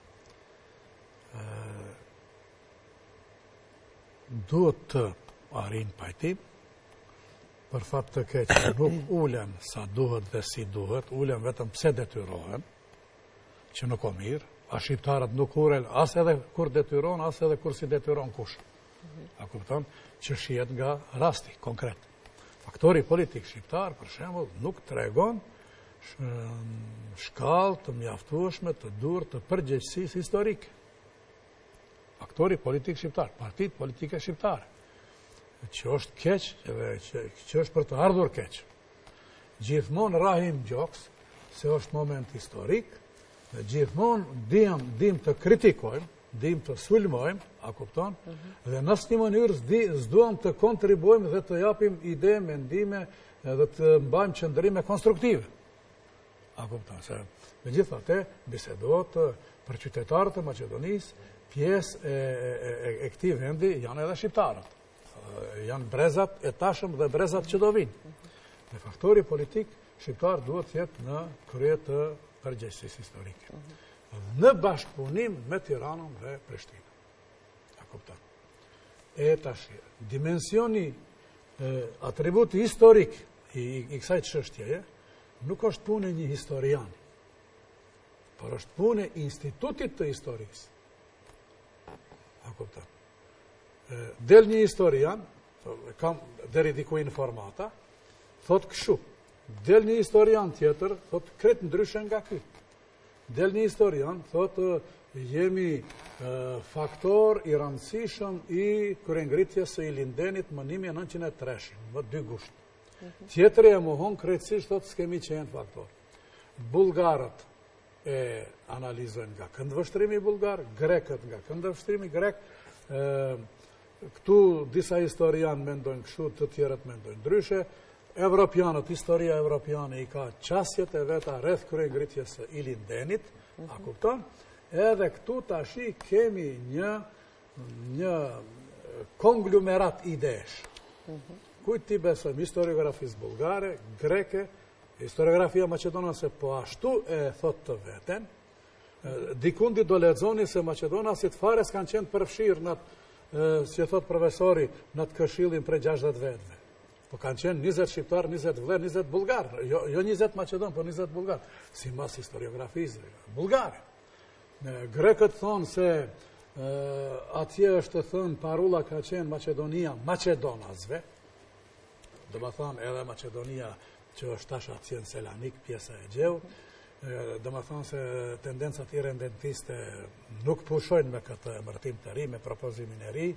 Duhet të arrin pajtim, për fat të keq nuk ulen sa duhet dhe si duhet, ulen vetëm pse detyrohen, që nuk o mirë, a shqiptarët nuk urel as edhe kur detyron, as edhe kur si detyron kush. A kupton? Që shihet nga rasti konkret. Faktori politik shqiptar, për shembull, nuk tregon shkallë të mjaftueshme të dur të përgjegjësisë historike. Faktori politik shqiptar, partitë politike shqiptare, që është keq dhe që, që është për të ardhur keq. Gjithmonë rahim gjoks se është moment historik, dhe gjithmonë dim, dim të kritikojmë, dim të sulmojmë, a kupton, dhe në asnjë mënyrë s'duam të kontribuojmë dhe të japim ide, mendime dhe të mbajmë qëndrime konstruktive. A kupton, se megjithatë bisedohet për qytetarët e Maqedonisë, pjesë e, e, e, e këtij vendi janë edhe shqiptarët. Janë brezat e tashëm dhe brezat që do vinë. Dhe faktori politik shqiptar duhet të jetë në krye të përgjegjësisë historike. Në bashkëpunim me Tiranën dhe Prishtinën. A kupton? E tash, dimensioni, e, atributi historik i, i kësaj çështjeje nuk është punë e një historiani, por është punë e institutit të historisë. A kupton? E, del një historian, kam deri diku informata, thot kështu. Del një historian tjetër, thot krejt ndryshe nga ky. Del një historian, thot jemi e, faktor i rëndësishëm i kryengritjes së Ilindenit më një mijë e nëntëqind e tre, më dy gusht. Tjetëri e mohon krejtësisht, thot s'kemi qenë faktor. Bulgarët e analizojnë nga këndvështrimi bulgar, grekët nga këndvështrimi grek, e, këtu disa historian mendojnë kështu, të tjerët mendojnë ndryshe. Evropianët, historia evropiane i ka qasjet e veta rreth kryengritjes së Ilindenit, mm -hmm. a kupton? Edhe këtu tashi kemi një, një konglomerat idesh. Mm -hmm. Kujt ti besojmë, historiografisë bulgare, greke, historiografia maqedonase po ashtu e thot të veten. Dikundi do lexoni se maqedonasit fare s'kan qenë përfshirë në atë, si e thot profesori, në atë këshillin prej gjashtëdhjetë vetëve. Po kanë qenë njëzet shqiptar, njëzet vler, njëzet bulgar, jo, jo njëzet Macedon, po njëzet bulgar, si mas historiografisë bulgare. Grekët thonë se e, atje është të thënë parulla ka qenë Macedonia Macedonasve, dhe më thonë edhe Macedonia që është tash atje në Selanik, pjesa e Gjeu, dhe më thonë se tendencat irredentiste nuk pushojnë me këtë emërtim të ri, me propozimin e ri.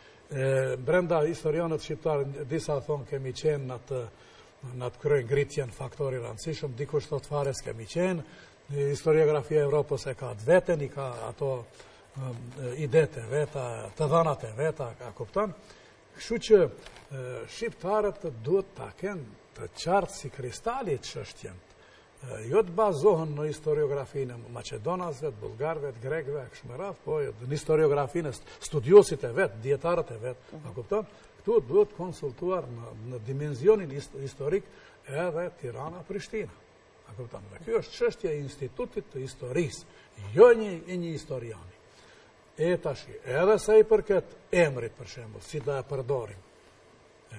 E, brenda historianët shqiptarë, disa thonë kemi qenë në të, në të kryengritjen faktori rëndësishëm, dikush thot fare s'kemi qenë, historiografia e Evropës e ka të veten, i ka ato um, idete veta, të dhanat e veta, a kupton? Kështu që e, shqiptarët duhet ta kenë të qartë si kristali çështjen. Jo të bazohen në historiografinë e Macedonasve, të bulgarëve, të grekëve, e kështu me radhë, po në historiografinë e studiosit e vet, dietarët e vet, a kupton? Këtu duhet konsultuar në, në dimensionin historik edhe Tirana-Prishtina. A kupton? Dhe kjo është çështja e institutit të historisë, jo një e një historiani. E tash, edhe sa i përket emrit, për shembull, si ta e përdorim. E,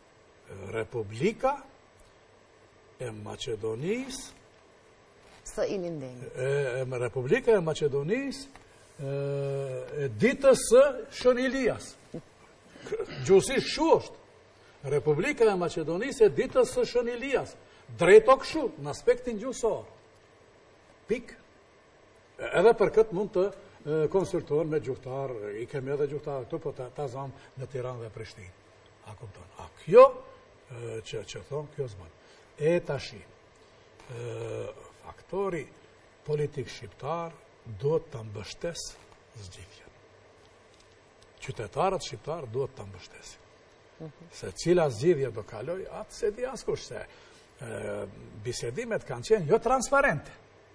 Republika e Macedonisë, së Ilindenit. E, e Republika e Macedonisë e, e ditës së Shën Ilias. Gjuhësisht kështu është. Republika e Macedonisë e ditës së Shën Ilias. Drejto kështu, në aspektin gjuhësor. Pik. Edhe për këtë mund të e, konsultohen me gjuhëtar, i kemi edhe gjuhëtar këtu, po ta, ta zamë në Tiranë dhe Prishtinë. A kupton? A kjo, e, që, që thonë, kjo zbanë. E tashi, e, faktori politik shqiptar duhet të mbështes zgjidhjen. Qytetarët shqiptar duhet të mbështesin. Uh -huh. Se cila zgjidhje do kaloj, atë se di askush se e, bisedimet kanë qenë jo transparente.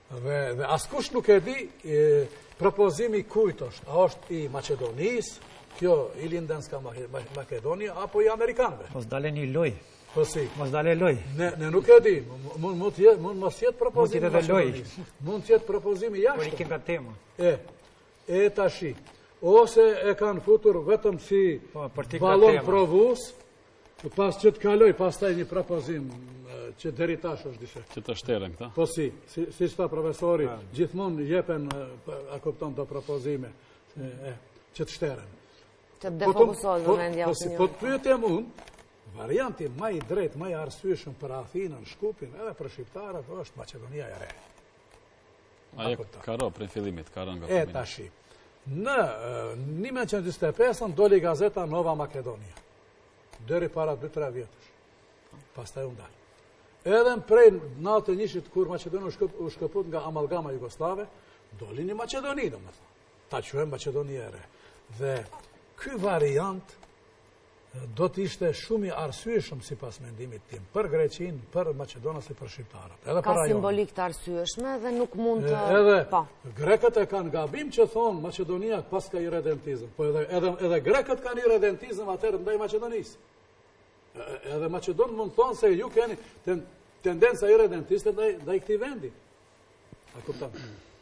Dhe askush nuk e di propozimi kujt është. A është i Maqedonisë, kjo i Lindenska Makedonia, apo i Amerikanëve? Mos dale një loj. Po si? Mos dale loj. Ne nuk e di. Mund mos jetë propozimi i Maqedonisë. Mund të jetë propozimi jashtë. Por i kem ka tema. E, e tashi. Ose e kanë futur vetëm si ballon provus, pas që të kaloj, pas taj një propozim që deri tash është dishe. Që të shteren këta? Po si, si shta profesori, gjithmonë jepen, a kupton të propozime, që të shteren. Që të defokusohet vëmendja ose një. Po të pyetjem unë, varianti ma i drejt, ma i arsyeshëm për Athinën, Shkupin, edhe për shqiptarët, është Maqedonia e Re. Aje karo për fillimit, karo nga E tashi. Në një me qenë njëzet e pesën doli gazeta Nova Makedonia. Deri para dy tre vjetësh. Pas taj undaj. Edhe në prej natë e njëshit kur Macedoni u shkëput nga amalgama Jugoslave, doli një Macedoni, do me thë. Ta quem Macedoni e Re. Dhe ky variant do të ishte shumë i arsyeshëm si pas mendimit tim, për Greqin, për Macedonës e për Shqiptarët. Ka simbolik të arsyeshme dhe nuk mund të... Edhe Grekët e kanë gabim që thonë Macedonia pas ka i redentizm, po edhe Grekët kanë i redentizm atërë ndaj Macedonisë. Edhe Macedonë mund thonë se ju keni tendenca i redentiste ndaj këti vendi. A kuptam?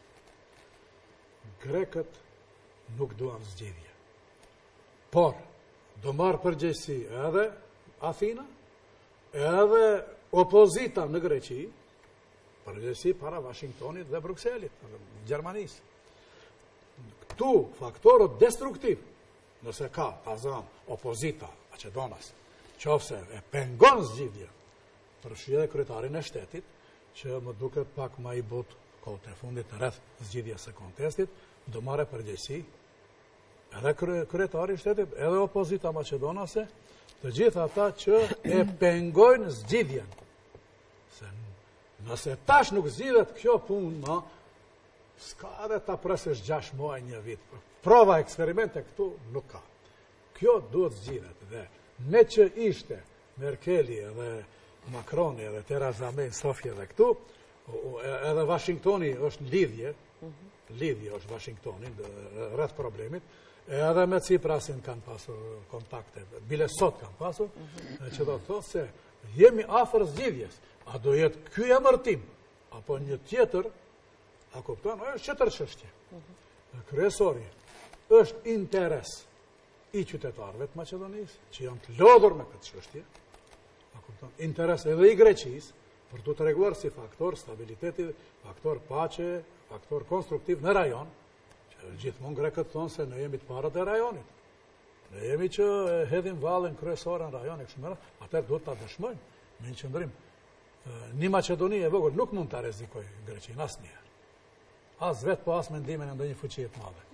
Grekët nuk duan zgjidhje. Por, do marë përgjegjësi edhe Athina, edhe opozita në Greqi, përgjegjësi para Washingtonit dhe Brukselit, Gjermanisë. Këtu faktorët destruktiv, nëse ka, pazan, opozita, Macedonas, qofse e pengon zgjidhje, përfshi edhe kryetarin e shtetit, që më duket pak ma i but kohët e fundit në rreth zgjidhjes së kontestit, do marë përgjegjësi edhe kryetari i shtetit, edhe opozita Macedonase, të gjithë ata që e pengojnë zgjidhjen. Se nëse tash nuk zgjidhet kjo punë, s'ka edhe ta presësh gjashtë muaj një vit. Prova eksperimente këtu nuk ka. Kjo duhet zgjidhet. Dhe me që ishte Merkeli edhe Macroni edhe Theresa May Sofje dhe këtu, edhe Washingtoni është lidhje, lidhje është Washingtoni rreth problemit, edhe me Ciprasin kanë pasur kontakte, bile sot kanë pasur, që do të thotë se jemi afër zgjidhjes. A do jetë ky emërtim, apo një tjetër, a kupton, është qëtër çështje. Kryesori është interes i qytetarëve të Maqedonisë, që janë të lodhur me këtë çështje, a kupton, interes edhe i Greqisë, për të treguar si faktor stabiliteti, faktor paqe, faktor konstruktiv në rajon. Gjithmonë Grekët thonë se ne jemi të parët e rajonit. Ne jemi që hedhim vallën kryesore në rajon e kështu me radhë, atëherë duhet ta dëshmojmë me një qëndrim. Një Maqedoni e vogël nuk mund ta rrezikojë Greqinë asnjëherë. As vetë po as mendimin e ndonjë fuqie të madhe.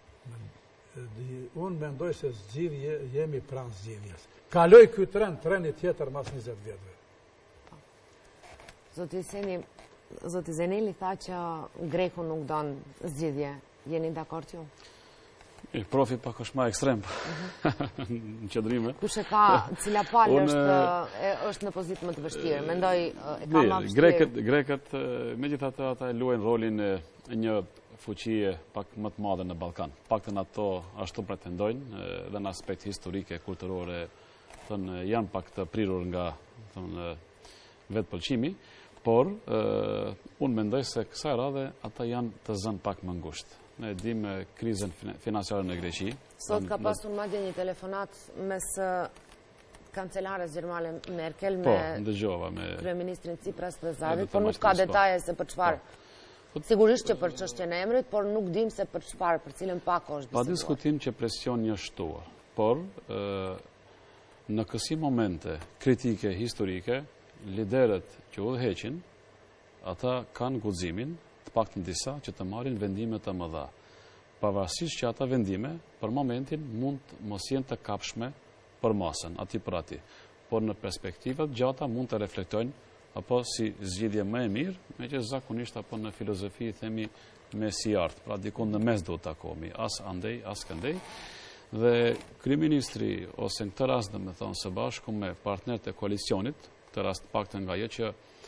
Unë mendoj se zgjidhje jemi pranë zgjidhjes. Kaloj ky trend, trendi tjetër mas njëzet vjetëve. Zoti Seni, Zoti Zeneli tha që Greku nuk don zgjidhje. Jeni dakord ju? Profi pak është ma ekstrem në qëndrime. Kush e ka, cila palë është në pozitë më të vështirë? Mendoj e ka ma vështirë. Grekët, me gjitha të ata luajnë rolin e një fuqie pak më të madhe në Balkan. Pak të në ato ashtu pretendojnë, dhe në aspekt historike, kulturore, janë pak të prirur nga vetë pëlqimi, por unë mendoj se kësaj radhe ata janë të zënë pak më ngushtë. Ne dim krizën financiare në Greqi. Sot ka pasur madje një telefonat mes kancelares Gjermane Merkel me kryeministrin Tsipras dhe Zaev, por nuk ka detaje se për çfarë. Sigurisht që për çështjen e emrit, por nuk dim se për çfarë, për cilën pak është diskutuar. Pa diskutim që presioni është shtuar, por në kësi momente kritike historike, liderët që udhëheqin, ata kanë guximin të paktën disa që të marrin vendime të mëdha. Pavarësisht që ata vendime për momentin mund mos jenë të kapshme për masën, aty për aty, por në perspektivat gjata mund të reflektojnë apo si zgjidhje më e mirë, me që zakonisht apo në filozofi themi me si artë, pra dikun në mes do të takomi, as andej, as këndej. Dhe kryeministri ose në këtë rast, dhe me thonë së bashku me partnerët e koalicionit, këtë rast paktën nga jo që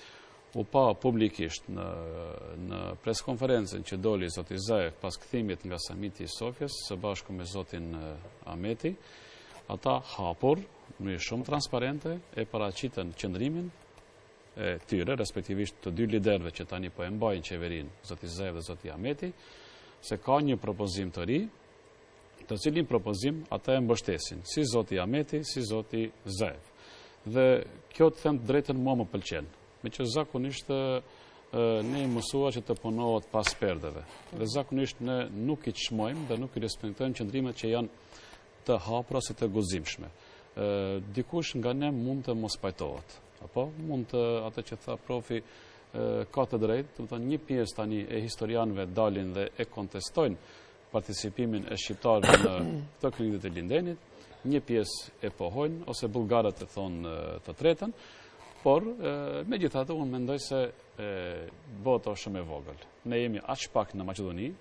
u pa publikisht në, në preskonferencën që doli zoti Zaev pas kthimit nga samiti i Sofjes së bashku me zotin Ahmeti, ata hapur, në shumë transparente, e paraqitën qëndrimin e tyre, respektivisht të dy liderëve që tani po e mbajnë qeverinë, zoti Zaev dhe zoti Ahmeti, se ka një propozim të ri, të cilin propozim ata e mbështesin, si zoti Ahmeti, si zoti Zaev. Dhe kjo të them të drejtën mua më pëlqen, me që zakonisht ne i mësua që të punohet pas perdeve. Dhe zakonisht ne nuk i çmojmë dhe nuk i respektojmë qëndrimet që janë të hapura ose të guzimshme. Dikush nga ne mund të mos pajtohet. Apo mund të, atë që tha profi, ka të drejtë, do të thonë një pjesë tani e historianëve dalin dhe e kontestojnë participimin e shqiptarëve në këtë kringëzim të Lindenit, një pjesë e pohojnë ose bullgarët e thonë të tretën, por megjithatë unë mendoj se bota është shumë e vogël. Ne jemi aq pak në Maqedoni,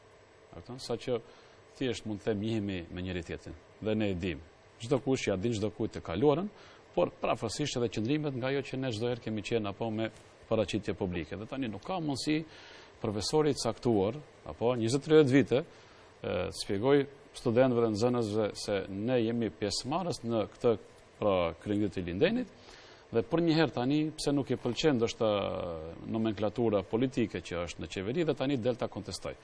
sa që thjesht mund të them njihemi me njëri tjetrin dhe ne e dim. Çdo kush ja din çdo kujt të kaluarën, por prafësisht edhe qëndrimet nga ajo që ne çdo herë kemi qenë apo me paraqitje publike. Dhe tani nuk ka mundësi profesori i caktuar apo njëzet e tridhjetë vite të shpjegoj studentëve dhe nxënësve se ne jemi pjesëmarrës në këtë pra kringëzim të Lindenit dhe për një herë tani pse nuk i pëlqen ndoshta nomenklatura politike që është në qeveri dhe tani del ta kontestoj.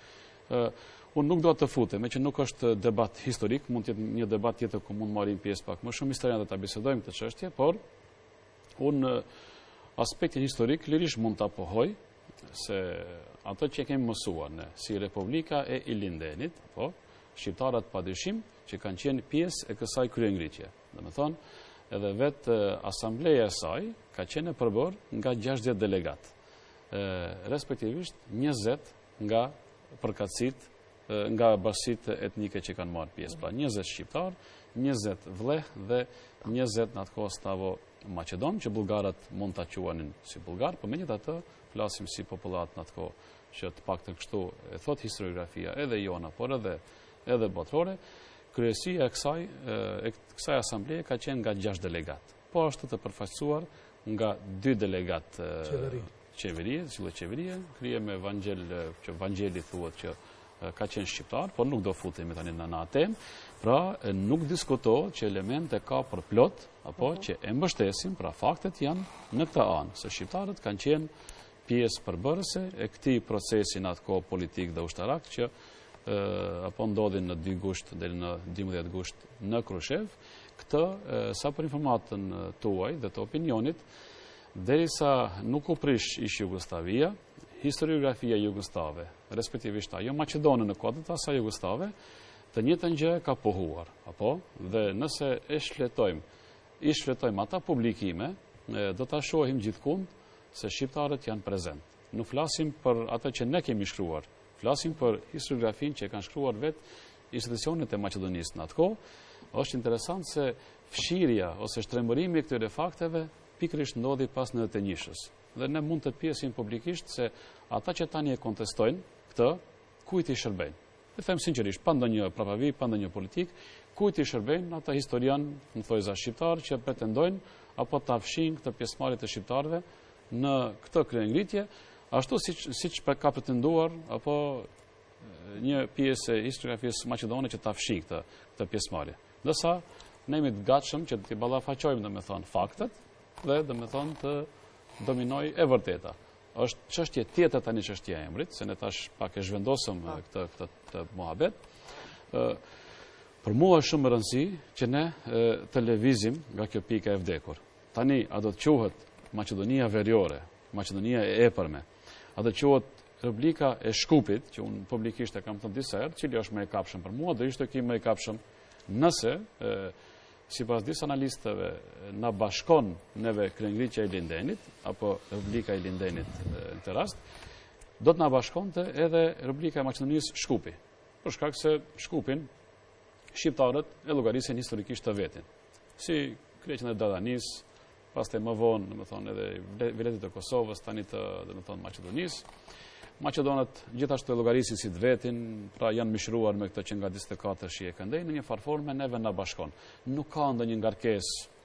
Unë nuk do të futem, me që nuk është debat historik, mund të jetë një debat tjetër ku mund marrim pjesë pak më shumë historianë dhe ta bisedojmë këtë çështje, por unë aspektin historik lirisht mund ta pohoj se ato që kemi mësuar ne si Republika e Ilindenit, po shqiptarët padyshim që kanë qenë pjesë e kësaj kryengritje. Domethënë, edhe vetë asambleja e saj ka qenë e përbërë nga gjashtëdhjetë delegat, respektivisht njëzet nga përkatësitë nga bashkitë etnike që kanë marrë pjesë. Pra njëzet shqiptar, njëzet vleh dhe njëzet në atë kohë stavo Maqedon, që bullgarët mund ta quanin si bullgar, por megjithatë flasim si popullat në atë kohë që të paktën kështu e thot historiografia edhe jona, por edhe edhe botërore. Kryesia e kësaj e kësaj asambleje ka qenë nga gjashtë delegat. Po ashtu të përfaqësuar nga dy delegat qeverie, cilë qeverie, krije me Vangjel, që Vangjeli thuhet që ka qenë shqiptar, por nuk do futemi tani në atë temë. Pra nuk diskutohet që elemente ka për plot, apo që e mbështesin, pra faktet janë në këtë anë, se shqiptarët kanë qenë pjesë përbërëse e këtij procesi në atë kohë politik dhe ushtarak që apo ndodhin në dy gusht deri në dymbëdhjetë gusht në Krushev. Këtë sa për informatën tuaj dhe të opinionit, derisa nuk u prish ish Jugosllavia, historiografia jugoslave, respektivisht ajo Maqedone në kodët të asaj jugoslave, të njëjtën gjë ka pohuar, apo dhe nëse e shfletojmë, i shfletojmë ata publikime, do ta shohim gjithkund se shqiptarët janë prezent. Nuk flasim për atë që ne kemi shkruar, flasim për historiografinë që kanë shkruar vetë institucionet e Maqedonisë në atë kohë. Është interesant se fshirja ose shtrembërimi i këtyre fakteve pikërisht ndodhi pas nëntëdhjetënjëshës. Dhe ne mund të pjesim publikisht se ata që tani e kontestojnë këtë, kujt i shërbejnë. E them sinqerisht, pa ndonjë prapavi, pa ndonjë politik, kujt i shërbejnë ata historian, në thojza shqiptar, që pretendojnë apo ta fshin këtë pjesëmarrje të shqiptarëve në këtë kryengritje, ashtu siç siç ka pretenduar apo një pjesë e historiografisë maqedone që ta fshi këtë këtë pjesëmarrje. Ndërsa ne jemi të gatshëm që të ballafaqojmë domethënë faktet dhe domethënë të dominoj e vërteta. Është çështje tjetër tani çështja e emrit, se ne tash pak e zhvendosëm këtë këtë të muhabet. Për mua është shumë e rëndësishme që ne të lëvizim nga kjo pika e vdekur. Tani a do të quhet Maqedonia Veriore, Maqedonia e epërme, a do të quhet Republika e Shkupit, që unë publikisht e kam thënë disa herë, cili është më i kapshëm për mua, do ishte ky më i kapshëm nëse sipas disa analistëve na bashkon neve kryengritja e Lindenit apo Republika e Lindenit në këtë rast, do të na bashkonte edhe Republika e Maqedonisë Shkupi. Për shkak se Shkupin shqiptarët e llogarisin historikisht të vetin. Si Kreqën e Dardanisë, pastaj më vonë, domethënë edhe veletit të Kosovës, tani të domethënë Maqedonisë. Maqedonët gjithashtu e llogarisin si të vetin, pra janë mishruar me këtë që nga njëzet e katër shi e këndej, në një farë forme neve na bashkon. Nuk ka ndonjë ngarkesë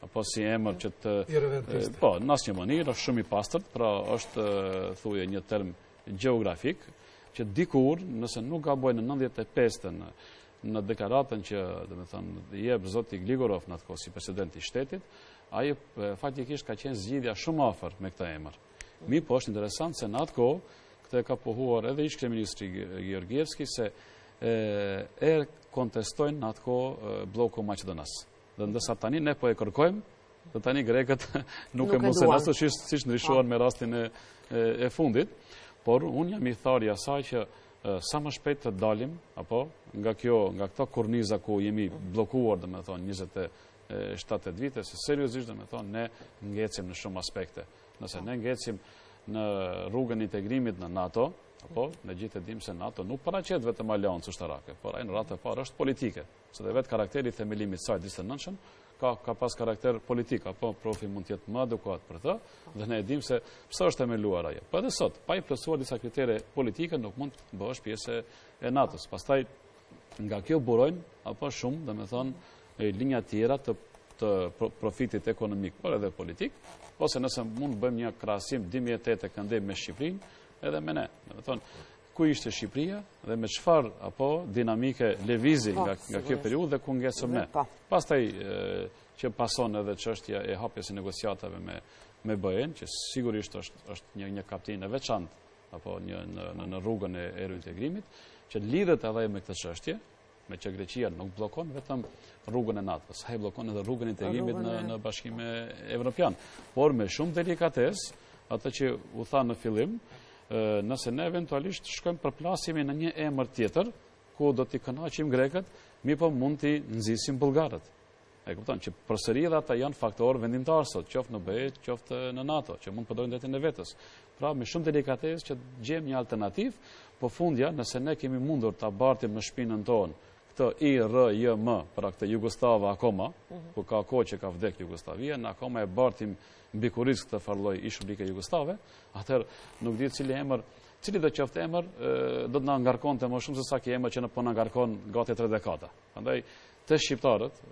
apo si emër që të... Irredentiste. Po, në asnjë mënyrë, është shumë i pastërt, pra është thuje një term gjeografik, që dikur, nëse nuk gaboj në nëntëdhjetë e pesë në, në deklaratën që, dhe me thënë, jep zoti Gligorov në atë kohë si presidenti i shtetit, ai faktikisht ka qenë zgjidhja shumë afër me këtë emër. Mi po është interesant se në atë kohë, këtë e ka pohuar edhe ish kryeministri Georgievski, se e, e kontestojnë në atë kohë bloku Maqedonas. Dhe ndërsa tani ne po e kërkojmë, dhe tani grekët nuk, nuk e mosen ashtu si që ndryshuar me rastin e, e, e fundit, por unë jam i thari asaj që e, sa më shpejt të dalim, apo nga kjo, nga këto korniza ku jemi blokuar, dhe me thonë, njëzet e shtatë vite, se seriozisht dhe me thonë, ne ngecim në shumë aspekte. Nëse ne ngecim në rrugën e integrimit në NATO, apo ne gjithë e dim se NATO nuk paraqet vetëm aleancë ushtarake, por ai në radhë të parë është politike, se dhe vetë karakteri i themelimit saj njëzet e nëntëshëm ka ka pas karakter politik, apo profi mund të jetë më adekuat për të, dhe ne e dim se pse është themeluar ajo. Po edhe sot, pa i plotësuar disa kritere politike nuk mund të bëhesh pjesë e NATO-s. Pastaj nga kjo burojnë apo shumë, domethënë linja tjera të të profitit ekonomik, por edhe politik, ose nëse mund bëjmë një krahasim dy mijë e tetë këndem me Shqipërinë, edhe me ne. Domethënë, ku ishte Shqipëria dhe me çfarë apo dinamike lëvizi nga nga kjo periudhë dhe ku ngesëm ne. Pastaj që pason edhe çështja e hapjes së negociatave me me B E-n, që sigurisht është është një një kapitull e veçantë apo një në në rrugën e eurointegrimit, që lidhet edhe me këtë çështje, me që Greqia nuk blokon vetëm rrugën e NATO-s, ai blokon edhe rrugën e integrimit në në Bashkimin Evropian. Por me shumë delikatesë, atë që u tha në fillim, nëse ne eventualisht shkojmë përplasjemi në një emër tjetër, ku do t'i kënaqim grekët, mi po mund t'i nxisim bullgarët. E kupton që përsëri edhe ata janë faktorë vendimtar sot, qoftë në B E, qoftë në NATO, që mund të përdojnë drejtin e vetës. Pra me shumë delikatesë që gjejmë një alternativë, po fundja, nëse ne kemi mundur ta bartim në shpinën tonë këtë I R J M, pra këtë Jugoslava akoma, ku ka kohë që ka vdek Jugoslavia, në akoma e bartim mbi kuriz këtë farlloj ish Republike Jugoslave, atëherë nuk di cili emër, cili do qoftë emër, do të na ngarkonte më shumë se sa ky emër që na po na ngarkon gati tre dekada. Prandaj të shqiptarët,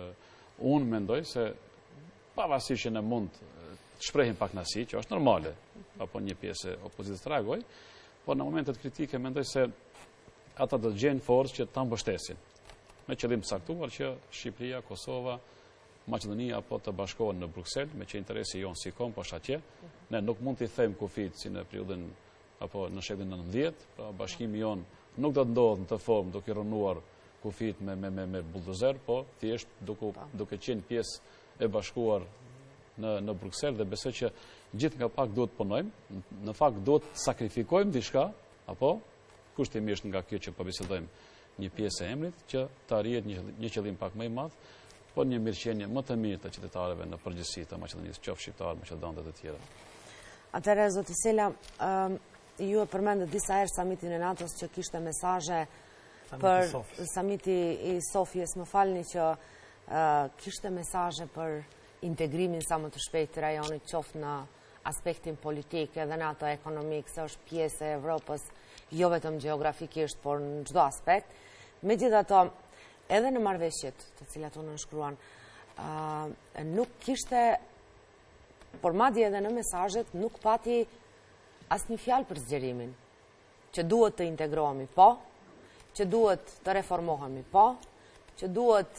unë mendoj se pavarësisht që ne mund të shprehim pak kënaqësi, që është normale, apo një pjesë e opozitës të reagoj, por në momentet kritike mendoj se ata do të gjejnë forcë që ta mbështesin, me qëllim të saktuar që Shqipëria, Kosova, Maqedonia apo të bashkohen në Bruksel, me që interesi jonë si kom, po është atje. Ne nuk mund t'i thejmë kufit si në periudhën apo në shekulin nëntëdhjetë, pra bashkimi jonë nuk do të ndodhë në të formë duke i rënuar kufit me me me, me buldozer, po thjesht duke duke qenë pjesë e bashkuar në në Bruksel, dhe besoj që gjithë nga pak duhet punojmë, në fakt duhet sakrifikojmë diçka, apo kushtimisht nga kjo që po bisedojmë një pjesë e emrit, që të arrihet një, një qëllim pak më i madh, por një mirëqenie më të mirë të qytetarëve në përgjithësi të Maqedonisë, qoftë shqiptarë, maqedonë dhe të tjerë. Atëherë, zoti Sela, um, ju e përmendët disa herë samitin e NATO-s që kishte mesazhe për samiti i Sofjes, më falni që uh, kishte mesazhe për integrimin sa më të shpejt të rajonit, qoftë në aspektin politik edhe në ato ekonomik, se është pjesë e Evropës, jo vetëm gjeografikisht, por në çdo aspekt. Megjithatë, edhe në marrëveshjet të cilat unë nënshkruan, uh, nuk kishte, por madje edhe në mesazhet nuk pati asnjë fjalë për zgjerimin, që duhet të integrohemi, po, që duhet të reformohemi, po, që duhet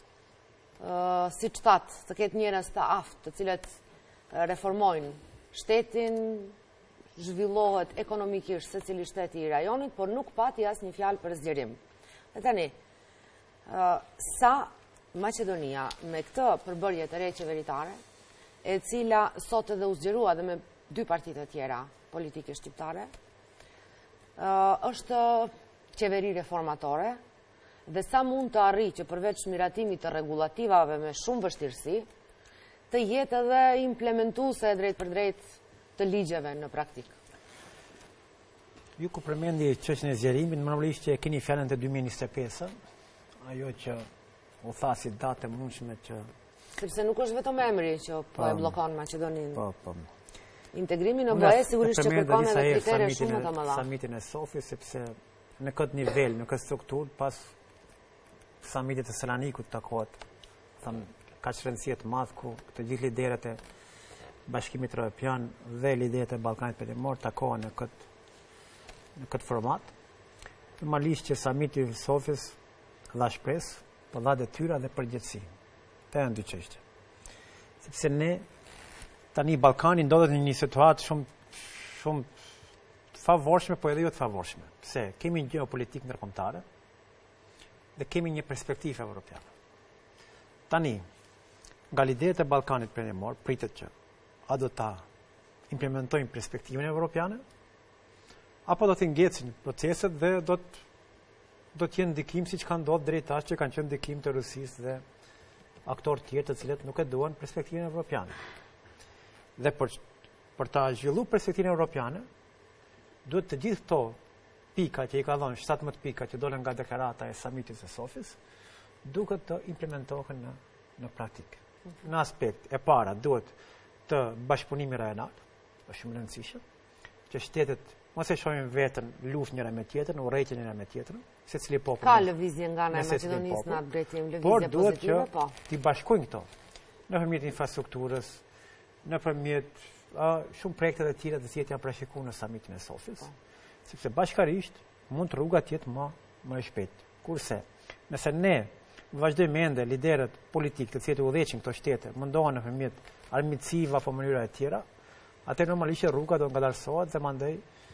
uh, si qëtat të ketë njerëz të aftë, të cilët reformojnë shtetin, zhvillohet ekonomikisht se cili shteti i rajonit, por nuk pati asnjë një fjalë për zgjerim. Dhe tani, uh, sa Maqedonia me këtë përbërje të re qeveritare, e cila sot edhe u zgjerua dhe me dy partitë të tjera politike shqiptare, uh, është qeveri reformatore, dhe sa mund të arrijë që përveç miratimit të rregulativave me shumë vështirësi, të jetë edhe implementuese drejt për drejt të ligjeve në praktikë. Ju ku përmendi çështjen e zgjerimit, normalisht që keni fjalën të dy mijë e njëzet e pesë, ajo që u tha si datë e mundshme që... Sepse nuk është vetëm emri që po e blokon Maqedoninë. Po, po. Integrimi në B E sigurisht që kërkon edhe kritere shumë të mëdha. Samitin e Sofis, sepse në këtë nivel, në këtë strukturë, pas samitit të Selanikut takohet, thëmë, ka që rëndësie të madh ku të gjithë liderët e Bashkimit Evropian dhe liderët e Ballkanit Perëndimor takohen në këtë në këtë format. Normalisht që samiti i Sofis dha shpresë, po dha detyra dhe përgjegjësi. Të janë dy çështje. Sepse ne tani Ballkani ndodhet në një situatë shumë shumë të favorshme, po edhe jo të favorshme. Pse? Kemi një geopolitikë ndërkombëtare dhe kemi një perspektivë evropiane. Tani, nga liderët e Ballkanit Perëndimor pritet që a do ta implementojnë perspektivën evropiane, apo do të ngecin proceset dhe do të do të jenë ndikim siç ka ndodhur deri tash që kanë qenë ndikim të Rusisë dhe aktorë tjerë të cilët nuk e duan perspektivën evropiane. Dhe për për ta zhvilluar perspektivën evropiane, duhet të gjithë këto pika që i ka dhënë shtatëmbëdhjetë pika që dolën nga deklarata e samitit të Sofis, duhet të implementohen në në praktikë. Në aspekt e para duhet të bashkëpunimi rajonal, është shumë e rëndësishme, që shtetet mos e shohin veten luftë njëra me tjetrën, urrëtitje njëra me tjetrën, secili popull. Ka lëvizje nga ana e Maqedonisë në atë drejtim, lëvizje pozitive, po. Por duhet që t'i bashkojnë këto nëpërmjet infrastrukturës, nëpërmjet shumë projekte të tjera të cilat janë parashikuar në samitin e Sofis, sepse bashkarisht mund të rrugat jetë më më shpejt. Kurse nëse ne vazhdojmë ende liderët politikë të cilët udhëheqin këto shtete, mundohen nëpërmjet armiqësive apo mënyra të tjera, atë normalisht rruga do ngadalsohet dhe mandej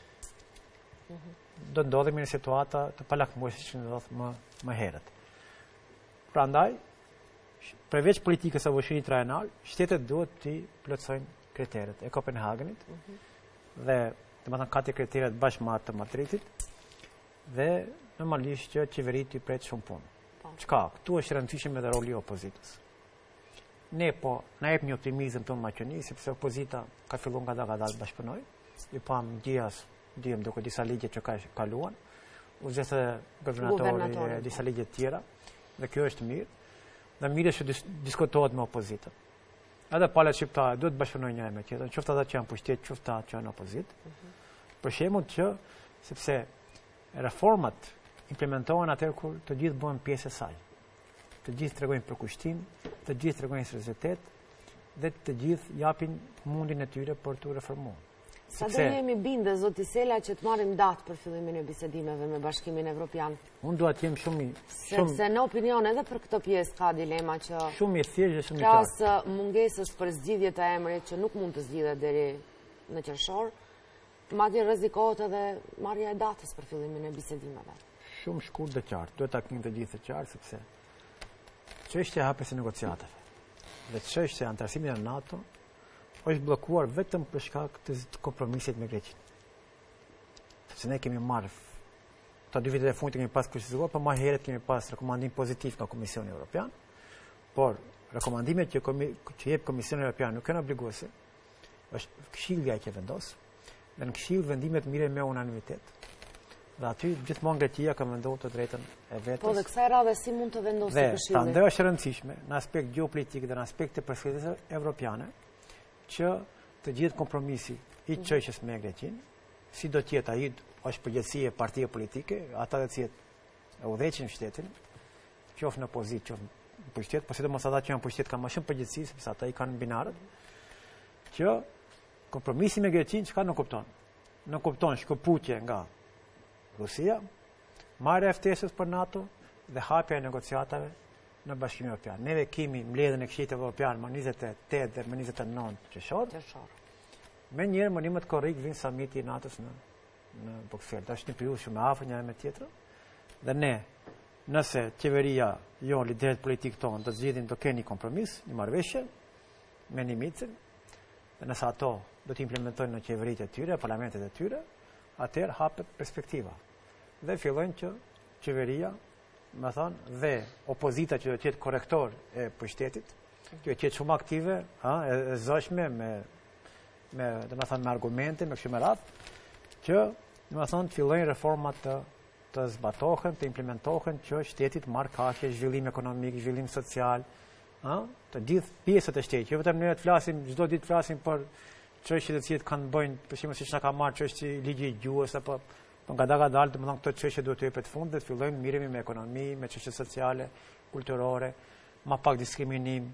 do ndodhemi në situata të palakmueshme siç ndodh më më herët. Prandaj, përveç politikës së bashkimit rajonal, shtetet duhet të plotësojnë kriteret e Kopenhagenit dhe domethënë katër kriteret bashkëmarrë të Madridit dhe normalisht që qeveritë i pret shumë punë. Çka? Ktu është rëndësishëm edhe roli i opozitës. Ne po na jep një optimizëm tonë Maqedoni, sepse opozita ka filluar nga dalë bashkëpunoj. I pam dias, dihem duke disa ligje që ka kaluan, u zgjesë guvernatori disa ligje të tjera, dhe kjo është mirë. Dhe mirë është që diskutohet me opozitën. Edhe palët shqiptare duhet bashkëpunojnë njëra me tjetrën, qoftë ata që janë pushtet, qoftë ata që janë opozitë. Për shembull që sepse reformat implementohen atëherë kur të gjithë bëhen pjesë e saj. Të gjithë tregojnë përkushtim, të gjithë tregojnë seriozitet dhe të gjithë japin mundin e tyre për të reformuar. Sa do jemi bindë, zoti Sela, që të marrim datë për fillimin e bisedimeve me Bashkimin Evropian? Unë dua të jem shumë i sepse në opinion edhe për këtë pjesë ka dilema që shumë i thjeshtë dhe shumë i qartë. Krahas mungesës për zgjidhje të emrit që nuk mund të zgjidhet deri në qershor, madje rrezikohet edhe marrja e datës për fillimin e bisedimeve. Shumë shkurt dhe qartë. Duhet ta kemi të gjithë të qartë sepse çështja e hapjes së negociatave dhe çështja e antarësimit në NATO është bllokuar vetëm për shkak të kompromisit me Greqinë. Sepse ne kemi marrë ta dy vitet e fundit kemi pas kushtuar, por më herët kemi pas rekomandim pozitiv nga Komisioni Evropian, por rekomandimet që që jep Komisioni Evropian nuk janë obliguese. Është Këshilli ai që vendos, dhe në Këshill vendimet mirën me unanimitet. Dhe aty gjithmonë Greqia ka menduar të drejtën e vetes. Po dhe kësaj radhe si mund të vendosë Këshilli? Dhe prandaj është e rëndësishme në aspekt gjeopolitik dhe në aspekt të perspektivës evropiane që të gjithë kompromisi i çështjes me Greqinë, si do të jetë ai është përgjegjësia e partive politike, ata të cilët e udhëheqin shtetin, qoftë në opozitë, qoftë në pushtet, por sidomos ata që janë pushtet kanë më shumë përgjegjësi sepse ata i kanë binarët, që kompromisi me Greqinë çka nuk kupton? Nuk kupton shkëputje nga Rusia, marrja e ftesës për NATO dhe hapja e negociatave në Bashkimin Evropian. Neve kemi mbledhjen e Këshillit Evropian më njëzet e tetë dhe më njëzet e nëntë qershor. Me njëherë më nimet korrik vin samiti i NATO-s në në Bruxelles. Është një periudhë shumë e afërt njëra me tjetrën. Dhe ne, nëse qeveria jo liderët politik tonë do të zgjidhin të kenë një kompromis, një marrëveshje me Nimicin, dhe nëse ato do të implementojnë në qeveritë e tyre, parlamentet e tyre, atëherë hapet perspektiva. Dhe fillojnë që qeveria, më thonë, dhe opozita që do të jetë korrektor e pushtetit, që do të jetë shumë aktive, ha, e zëshme me me, do të thonë, me argumente, me kështu me radhë, që, do të thonë, të fillojnë reformat të të zbatohen, të implementohen që shtetit marrë kaqe, zhvillim ekonomik, zhvillim social, ha, të gjithë pjesët e shtetit. Jo vetëm ne të flasim, çdo ditë flasim për çështjet e cilat kanë bëjnë, për shembull siç na ka marrë çështja e ligjit të gjuhës apo po nga daga dalë, domethënë këto çështje duhet të jepet fund dhe të fillojnë mirëmi me ekonomi, me çështje sociale, kulturore, më pak diskriminim,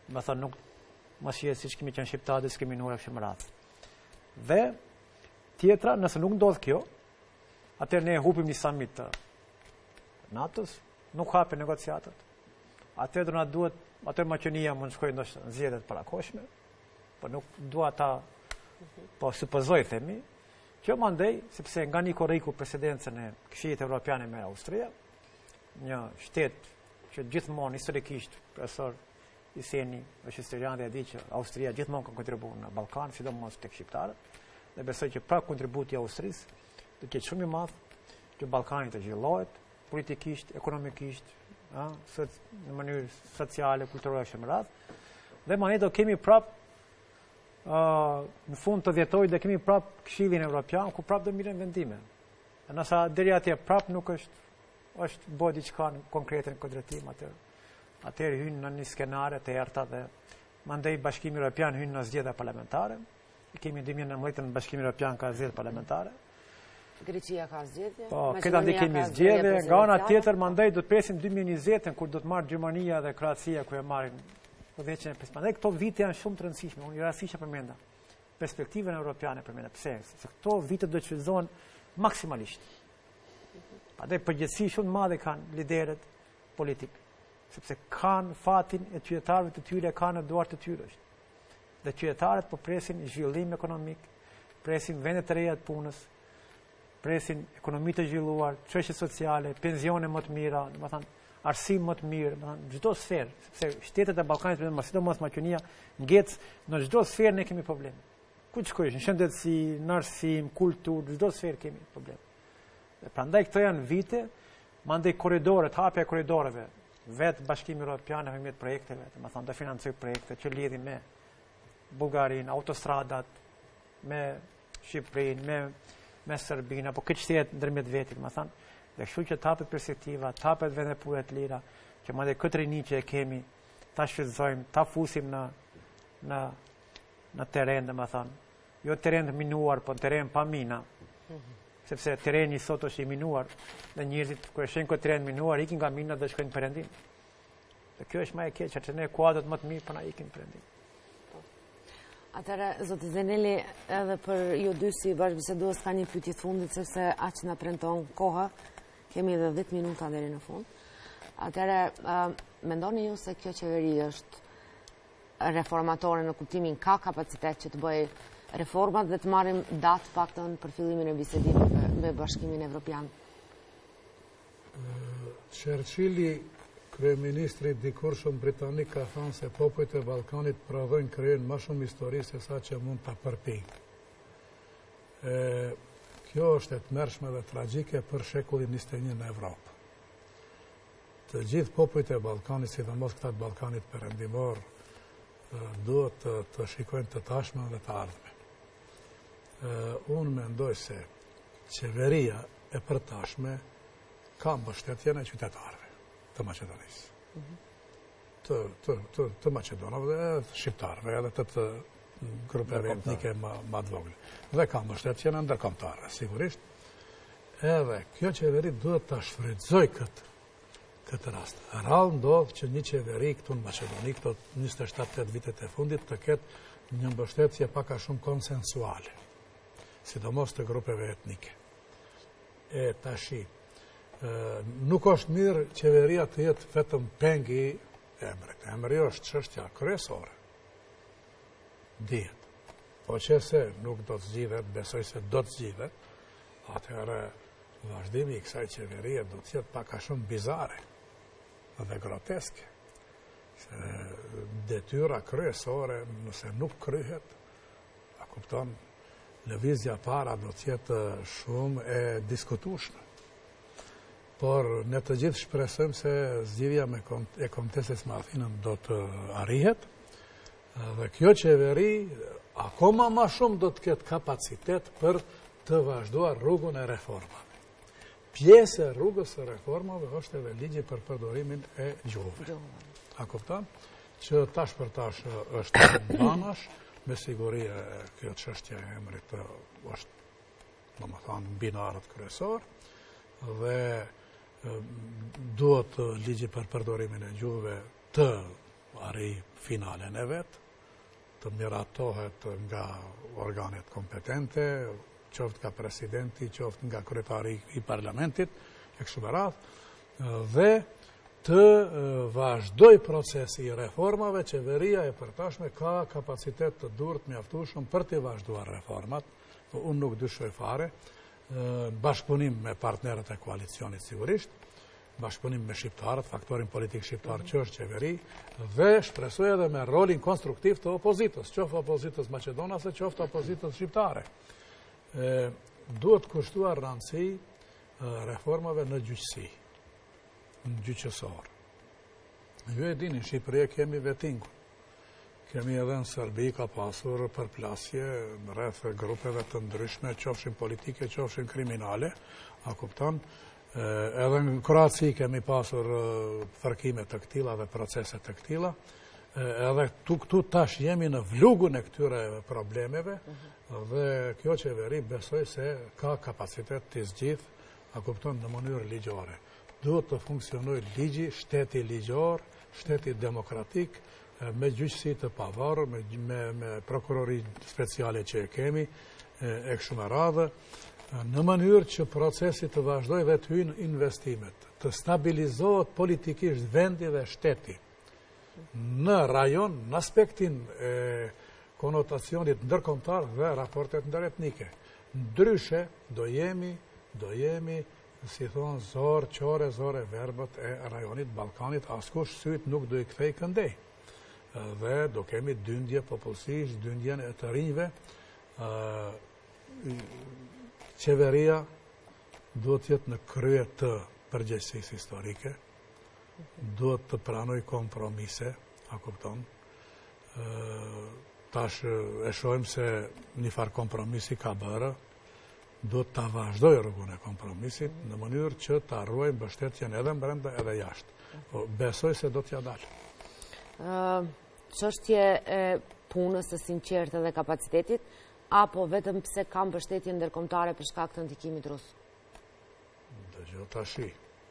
më thonë nuk mos jetë siç kemi qenë shqiptarë diskriminuar kështu me radhë. Dhe tjetra, nëse nuk ndodh kjo, atëherë ne hupim një summit të NATO-s, nuk hapen negociatat. Atëherë do na duhet, atëherë Maqedonia mund të shkojë ndoshta në zgjedhje të parakohshme, por nuk dua ta po supozoj themi, kjo mandej sepse nga Nikoriku presidencën e Këshillit Evropian me Austria, një shtet që gjithmonë historikisht profesor Iseni është historian dhe e di që Austria gjithmonë ka kontribuar në Ballkan, sidomos tek shqiptarët, dhe besoj që pra kontributi i Austrisë do të jetë shumë i madh që Ballkani të zhvillohet politikisht, ekonomikisht, a, në mënyrë sociale, kulturore e radhë. Dhe ma ne do kemi prap uh, në fund të dhjetoj dhe kemi prap Këshillin Evropian, ku prap do miren vendime. E nësa deri atje prap nuk është është bo diçka konkrete në kodretim, atër, atër hynë në një skenare të erta dhe mandej Bashkimi Evropian hynë në zgjedhje parlamentare. Kemi dy mijë e nëntëmbëdhjetë në Bashkimi Evropian ka zgjedhje parlamentare. Greqia ka zgjedhje. Po, këta dhe kemi zgjedhje, nga ana tjetër mandej do të presim dy mijë e njëzet kur do të marrë Gjermania dhe Kroacia ku e marrin udhëheqjen e pesë. Mandej këto vite janë shumë të rëndësishme, unë i rastësisht e përmenda. Perspektivën europiane përmenda. Pse? Se këto vite do të shfrytëzohen maksimalisht. Pastaj përgjegjësi shumë madhe kanë liderët politik, sepse kanë fatin e qytetarëve të tyre kanë në duart të tyre. Dhe qytetarët po presin zhvillim ekonomik, presin vende të reja të punës, presin ekonomi të zhvilluar, çështje sociale, pensione më të mira, domethënë arsim më të mirë, domethënë çdo sferë, sepse shtetet e Ballkanit, më sidomos Maqedonia, ngec në çdo sferë ne kemi probleme. Ku të shkojsh, në shëndetësi, në arsim, kulturë, çdo sferë kemi probleme. Dhe prandaj këto janë vite, mandej korridoret, hapja e korridoreve, vetë Bashkimi Evropian me përmjet projekteve, domethënë do financoj projekte që lidhin me Bullgarin, autostradat, me Shqipërinë, me me Serbinë, apo këtë shtetë ndërmjet vetit, më thënë, dhe kështu që tapet perspektiva, tapet vende pure të lira, që madje këtë rini që e kemi, ta shfrytëzojmë, ta fusim në, në, në teren, dhe më thënë, jo teren të minuar, po teren pa mina, sepse tereni sot është i minuar, dhe njerëzit, kër e shenë këtë teren minuar, ikin nga mina dhe shkojnë perëndim. Dhe kjo është më e keq, që ne kuadrat më të mirë, po na ikin perëndim. Atëre, Zotë Zeneli, edhe për ju dy si bashkëbisedues ka një pyetje të fundit, sepse aq na premton koha, kemi edhe dhjetë minuta deri në fund. Atëre, uh, mendoni ju se kjo qeveri është reformatore në kuptimin ka kapacitet që të bëjë reformat dhe të marrim datë paktën për fillimin e bisedimeve me Bashkimin Evropian? Churchilli, kryeministri dikurshëm britanik, ka thënë se popujt e Ballkanit provojnë krijojnë më shumë histori se sa që mund ta përpiqë. Kjo është e tmerrshme dhe tragjike për shekullin njëzet e një në Evropë. Të gjithë popujt e Ballkanit, sidomos këta të Ballkanit perëndimor, duhet të, të shikojnë të tashmen dhe të ardhmen. Unë mendoj se qeveria e përtashme ka mbështetjen e qytetarëve të Maqedonisë, mm-hmm. të, të, të, të Maqedonave dhe shqiptarëve, edhe të të grupeve etnike më, më të vogla. Dhe ka mbështetjen e ndërkombëtare, sigurisht. Edhe kjo qeveri duhet ta shfrytëzoj këtë këtë rast. Rrallë ndodh që një qeveri këtu në Maqedoni, këto njëzet e shtatë vitet e fundit, të ketë një mbështetje pak a shumë konsensuale, sidomos të grupeve etnike. E tashi, nuk është mirë qeveria të jetë vetëm pengi emrit. Emri është çështja kryesore. Dihet. Po që se nuk do të zgjidhet, besoj se do të zgjidhet, atëherë vazhdimi i kësaj qeverie do të jetë pak a shumë bizare dhe groteske. Se detyra kryesore, nëse nuk kryhet, a kupton, lëvizja para do të jetë shumë e diskutueshme. Por ne të gjithë shpresojmë se zgjidhja me e Kombëtesës me Athinën do të arrihet, dhe kjo qeveri akoma më shumë do të ketë kapacitet për të vazhduar rrugën e reformave. Pjesë e rrugës së reformave është edhe ligji për përdorimin e gjuhëve. A kupton? Që tash për tash është banash, me siguri kjo çështje e emrit është, domethënë, binarët kryesor, dhe duhet ligji për përdorimin e gjuhëve të arri finalen e vetë, të miratohet nga organet kompetente, qoftë nga presidenti, qoftë nga kryetari i parlamentit, e kështu me radhë, dhe të vazhdoj procesi i reformave, qeveria e përtashme ka kapacitet të durët mjaftueshëm për të vazhduar reformat, unë nuk dyshoj fare, bashkëpunim me partnerët e koalicionit sigurisht, bashkëpunim me shqiptarët, faktorin politik shqiptar që është qeveri, dhe shpresoj edhe me rolin konstruktiv të opozitës, qoftë opozitës maqedonase, qoftë opozitës shqiptare. Duhet kushtuar rëndësi reformave në gjyqësi, në gjyqësor. Ju e dini, në Shqipëri kemi vetingun. Kemi edhe në Serbi ka pasur përplasje në rreth grupeve të ndryshme, qofshin politike, qofshin kriminale, a kupton? Edhe në Kroaci kemi pasur fërkime të këtila dhe procese të këtila, edhe këtu tash jemi në vlugun e këtyre problemeve, dhe kjo qeveri besoj se ka kapacitet të zgjidh, a kupton, në mënyrë ligjore. Duhet të funksionoj ligji, shteti ligjor, shteti demokratik, me gjyqësi të pavarur, me prokurori speciale që e kemi, e kështu me radhë, në mënyrë që procesi të vazhdoj dhe të hyjnë investimet, të stabilizohet politikisht vendi dhe shteti në rajon, në aspektin e konotacionit ndërkombëtar dhe raportet ndëretnike. Ndryshe do jemi, do jemi, si thonë, zorë, qore, zore, verbët e rajonit Balkanit, askush syt nuk do i kthej këndej. Dhe do kemi dyndje popullsisht, dyndjen e të rinjve, qeveria duhet jetë në krye të përgjegjësisë historike, duhet të pranoj kompromise, a kupton. Tash e shohim se një farë kompromisi ka bërë, duhet të vazhdoj rrugën e kompromisit në mënyrë që të arruajmë mbështetjen edhe brenda edhe jashtë. Besoj se do t'ja dalë. Çështje e punës së sinqertë dhe kapacitetit, apo vetëm pse ka mbështetje ndërkombëtare për shkak të ndikimit rus? Dëgjoj tash.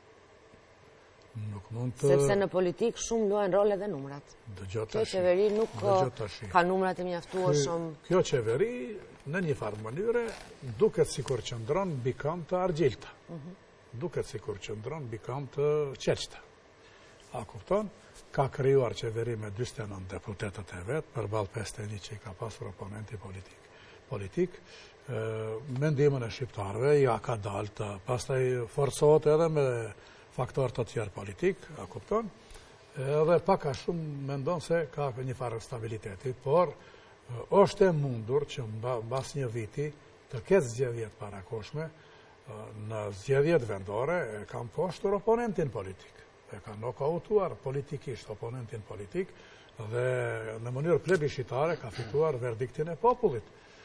Nuk mund të... Sepse në politik shumë luajnë rol edhe numrat. Dëgjoj tash. Kjo qeveri nuk ka numrat e mjaftueshëm. Kjo qeveri në një farë mënyre duket sikur qëndron mbi kam të argjilta. Duket sikur qëndron mbi kam të qelçta. A kupton? Ka krijuar qeveri me dyzet e nëntë deputetët e vet përballë pesëdhjetë e një që i ka pasur oponenti politik. Politik, me ndihmën e shqiptarëve ja ka dalë të, pastaj forcohet edhe me faktor të tjerë politik, a kupton? Edhe pak a shumë mendon se ka një farë stabiliteti, por është e mundur që mbas një viti të ketë zgjedhjet parakoshme, në zgjedhjet vendore e kam poshtur oponentin politik, e ka nokautuar politikisht oponentin politik dhe në mënyrë plebiscitare ka fituar verdiktin e popullit,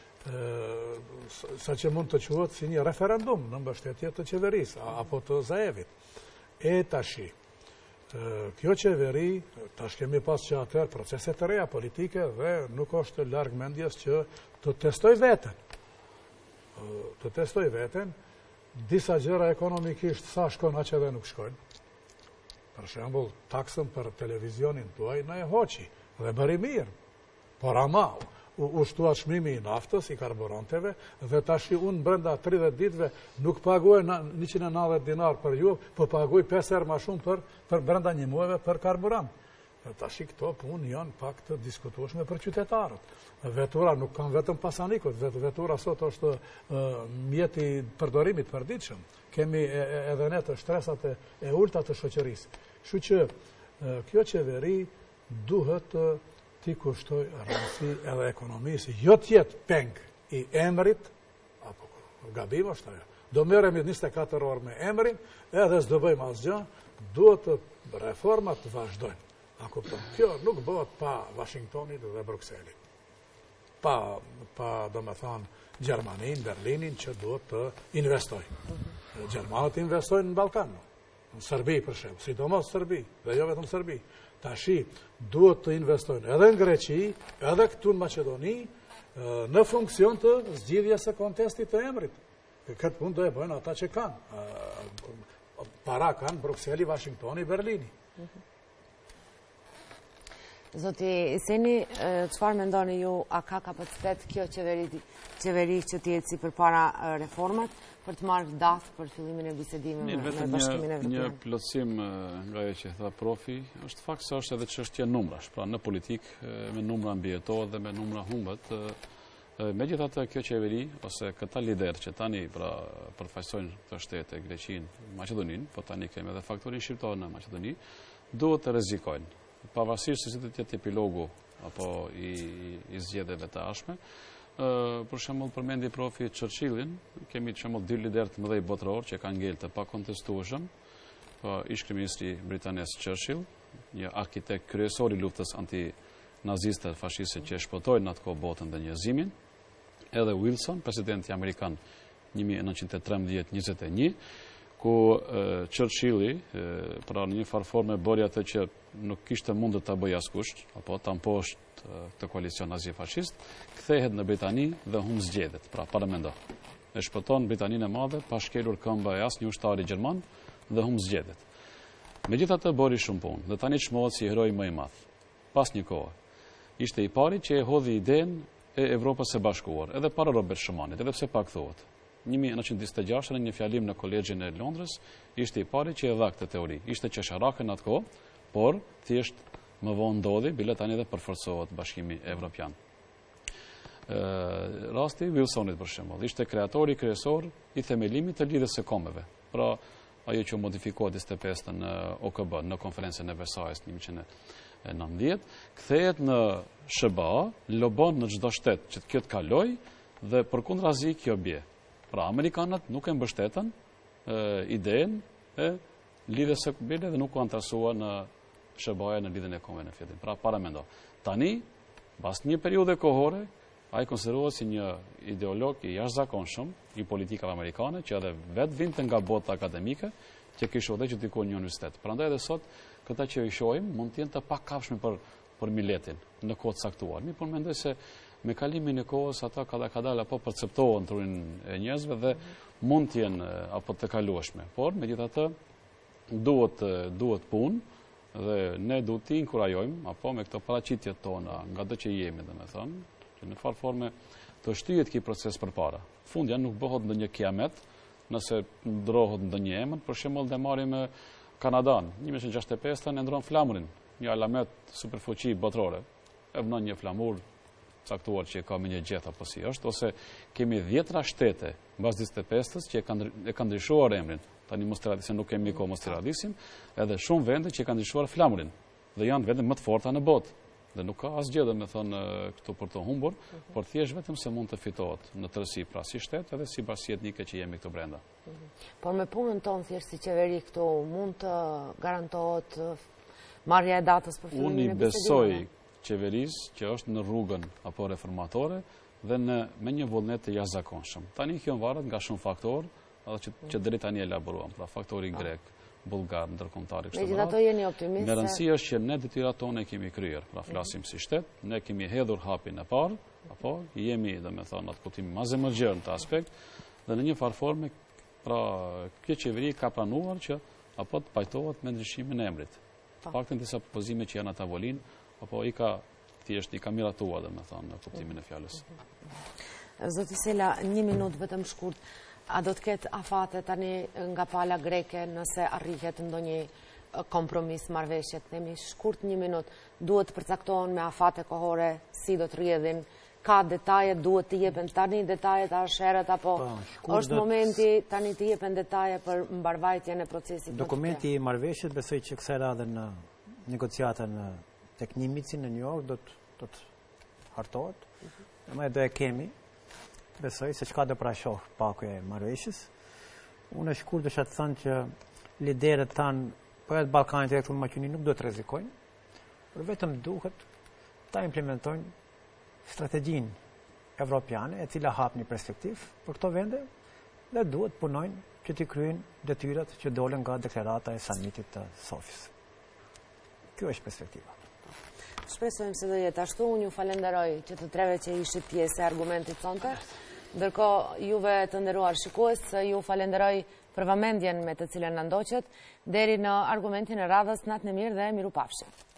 sa që mund të quhet si një referendum në mbështetje të qeverisë apo të Zaevit. E tashi, kjo qeveri, tash kemi pas që atër proceset të reja politike dhe nuk është larg mendjes që të testoj veten. Të testoj veten, disa gjëra ekonomikisht sa shkon aq edhe nuk shkojnë. Për shembull, taksën për televizionin tuaj na e hoqi dhe bëri mirë. Por ama u shtua çmimi i naftës, i karburanteve, dhe tash unë brenda tridhjetë ditëve nuk paguaj njëqind e nëntëdhjetë dinar për ju, po paguaj pesë herë më shumë për, për brenda një muajve për karburant. Tash këto punë janë pak të diskutueshme për qytetarët. Vetura nuk kanë vetëm pasanikut, vetura sot është uh, mjeti përdorimit përditshëm. Kemi edhe ne të shtresat e, e ulta të shoqërisë. Kështu që uh, kjo qeveri duhet uh, ti kushtoj rëndësi edhe ekonomisë, jo tjetë peng i emrit, apo gabim është ajo, do merremi njëzet e katër orë me emrin, edhe s'do bëjmë asgjë, duhet të reformat të vazhdojnë. A kupton? Kjo nuk bëhet pa Washingtonit dhe Brukselit, pa, pa do me thonë, Gjermanin, Berlinin, që duhet të investojnë. Gjermanët investojnë në Balkan, në Serbi për shembull, sidomos Serbi, dhe jo vetëm Serbi. Tashi duhet të investojnë edhe në Greqi, edhe këtu në Maqedoni, në funksion të zgjidhjes së kontestit të emrit. Këtë punë do e bëjnë ata që kanë. Para kanë Brukseli, Washingtoni, Berlini. Zoti Iseni, çfarë mendoni ju, a ka kapacitet kjo qeveri, qeveri që t'jetë si përpara reformat për të marrë datë për fillimin e bisedimeve me Bashkimin Evropian? Një plotësim nga ajo që tha profi, është fakt se është edhe çështje numrash, pra në politikë me numra mbijetohet dhe me numra humbet. Megjithatë kjo qeveri ose këta lider që tani pra përfaqësojnë këto shtete, Greqinë, Maqedoninë, po tani kemi edhe faktorin shqiptar në Maqedoni, duhet të rrezikojnë. Pavarësisht se si të jetë epilogu apo i, i zgjedhjeve të ardhshme. Për shembull përmendi profi Churchillin, kemi për shembull dy lider të mëdhej botëror që kanë ngel të pakontestueshëm, po ish kryeministri britanes Churchill, një arkitekt kryesor i luftës antinaziste dhe fashiste që shpëtoi në atë kohë botën dhe njerëzimin, edhe Wilson, presidenti amerikan një mijë e nëntëqind e trembëdhjetë njëzet e një, ku Churchilli, pra në një farë forme bëri atë që nuk kishte mundë të bëjë askush, apo ta mposhtë të koalicion nazi-fashist, kthehet në Britani dhe humb zgjedhjet, pra para mendo. E shpëton Britaninë e Madhe pa shkelur këmbë e asnjë ushtari gjerman dhe humb zgjedhjet. Megjithatë bëri shumë punë dhe tani çmohet si heroi më i madh. Pas një kohe, ishte i pari që e hodhi idenë e Evropës së Bashkuar, edhe para Robert Schumanit, edhe pse pak thuhet. një mijë e nëntëqind e njëzet e gjashtë në një fjalim në Kolegjin e Londrës, ishte i pari që e dha këtë teori. Ishte qesharake në atë kohë, por thjesht më vonë ndodhi, bile tani dhe përforcohet Bashkimi Evropian. Rasti Wilsonit për shembull, ishte kreatori kryesor i themelimit të lidhjes së kombeve. Pra ajo që modifikohet njëzet e pesë në O K B, në konferencën e Versailles një mijë e nëntëdhjetë, kthehet në S B A, lobon në çdo shtet që kjo të kaloj dhe përkundrazi kjo bie. Pra amerikanët nuk e mbështetën idenë e lidhjes së kombeve dhe nuk u antarësua në S B A në lidhjen e kombeve në fillim. Pra para mendo. Tani, pas një periudhe kohore, ai konsiderohet si një ideolog i jashtëzakonshëm i politikave amerikane, që edhe vetë vinte nga bota akademike, që kishte udhëhequr diku në universitet. Prandaj edhe sot këta që i shohim mund të jenë të pakafshme për për miletin në kohë të caktuar. Mi por mendoj se me kalimin e kohës ata ka ka dalë apo perceptohen trurin e njerëzve dhe mund të jenë apo të kalueshme. Por megjithatë duhet duhet punë dhe ne duhet të inkurajojmë apo me këto paraqitjet tona nga ato që jemi, domethënë, që në farë forme të shtyhet ky proces përpara. Fundja nuk bëhet ndonjë kiamet, nëse ndrohet ndonjë emër, për shembull dhe marrim Kanadan, një mijë e nëntëqind e gjashtëdhjetë e pesë e ndron flamurin, një alamet superfuqi botërore, e vënon një flamur caktuar që ka me një gjeth apo si është, ose kemi dhjetra shtete mbas njëzet e pesës që e kanë e kanë ndryshuar emrin. Tani mos të radhisim, nuk kemi kohë mos të radisim, edhe shumë vende që e kanë ndryshuar flamurin dhe janë vende më të forta në botë. Dhe nuk ka asgjë me thonë këtu për të humbur, por thjesht vetëm se mund të fitohet në tërësi, pra si shtet edhe si bashki etnike që jemi këtu brenda. Por me punën tonë thjesht si qeveri këtu mund të garantohet marrja e datës për fillimin e bisedimeve? Unë i besoj qeverisë që është në rrugën apo reformatore dhe në me një vullnet të jashtëzakonshëm. Tani kjo varet nga shumë faktorë, edhe që, që deri tani elaboruam, pra faktori grek, bulgar, ndërkombëtar. Megjithatë jeni optimist. Me rëndësi është që ne detyrat tona e kemi kryer, pra flasim si shtet, ne kemi hedhur hapin e parë, apo jemi, domethënë, atë kuptim mazemërgjër në të aspekt, dhe në një farë forme, pra kjo qeveri ka planuar që apo të pajtohet me ndryshimin e emrit. Faktën disa propozime që janë në tavolinë, apo i ka thjesht i ka miratuar, domethënë, në kuptimin e fjalës. Zoti Sela, një minutë vetëm shkurt. A do të ketë afate tani nga pala greke nëse arrihet ndonjë kompromis marrëveshje? Themi shkurt një minutë. Duhet të përcaktohen me afate kohore si do të rrjedhin? Ka detaje, duhet të jepen tani detajet arsheret apo është momenti tani të jepen detaje për mbarvajtjen e procesit? Dokumenti i marrëveshjes besoj që kësaj radhe në negociatën tek një mici në New York do të do të hartohet. Më do e kemi. Besoj se çka do pra shoh pakuja e marrëveshjes. Unë e shkurt dësha të thënë që liderët tanë po edhe Ballkanit e këtu në Maqedoni nuk do të rrezikojnë, por vetëm duhet ta implementojnë strategjinë evropiane e cila hap një perspektivë për këto vende dhe duhet punojnë që të kryejnë detyrat që dolën nga deklarata e samitit të Sofis. Kjo është perspektiva. Shpresojmë se do jetë ashtu. Unë ju falenderoj që të treve që ishit pjesë e argumentit sonte. Ndërkohë juve të nderuar shikues, ju falenderoj për vëmendjen me të cilën na ndoqët. Deri në argumentin e radhës, natë në mirë dhe mirupafshim.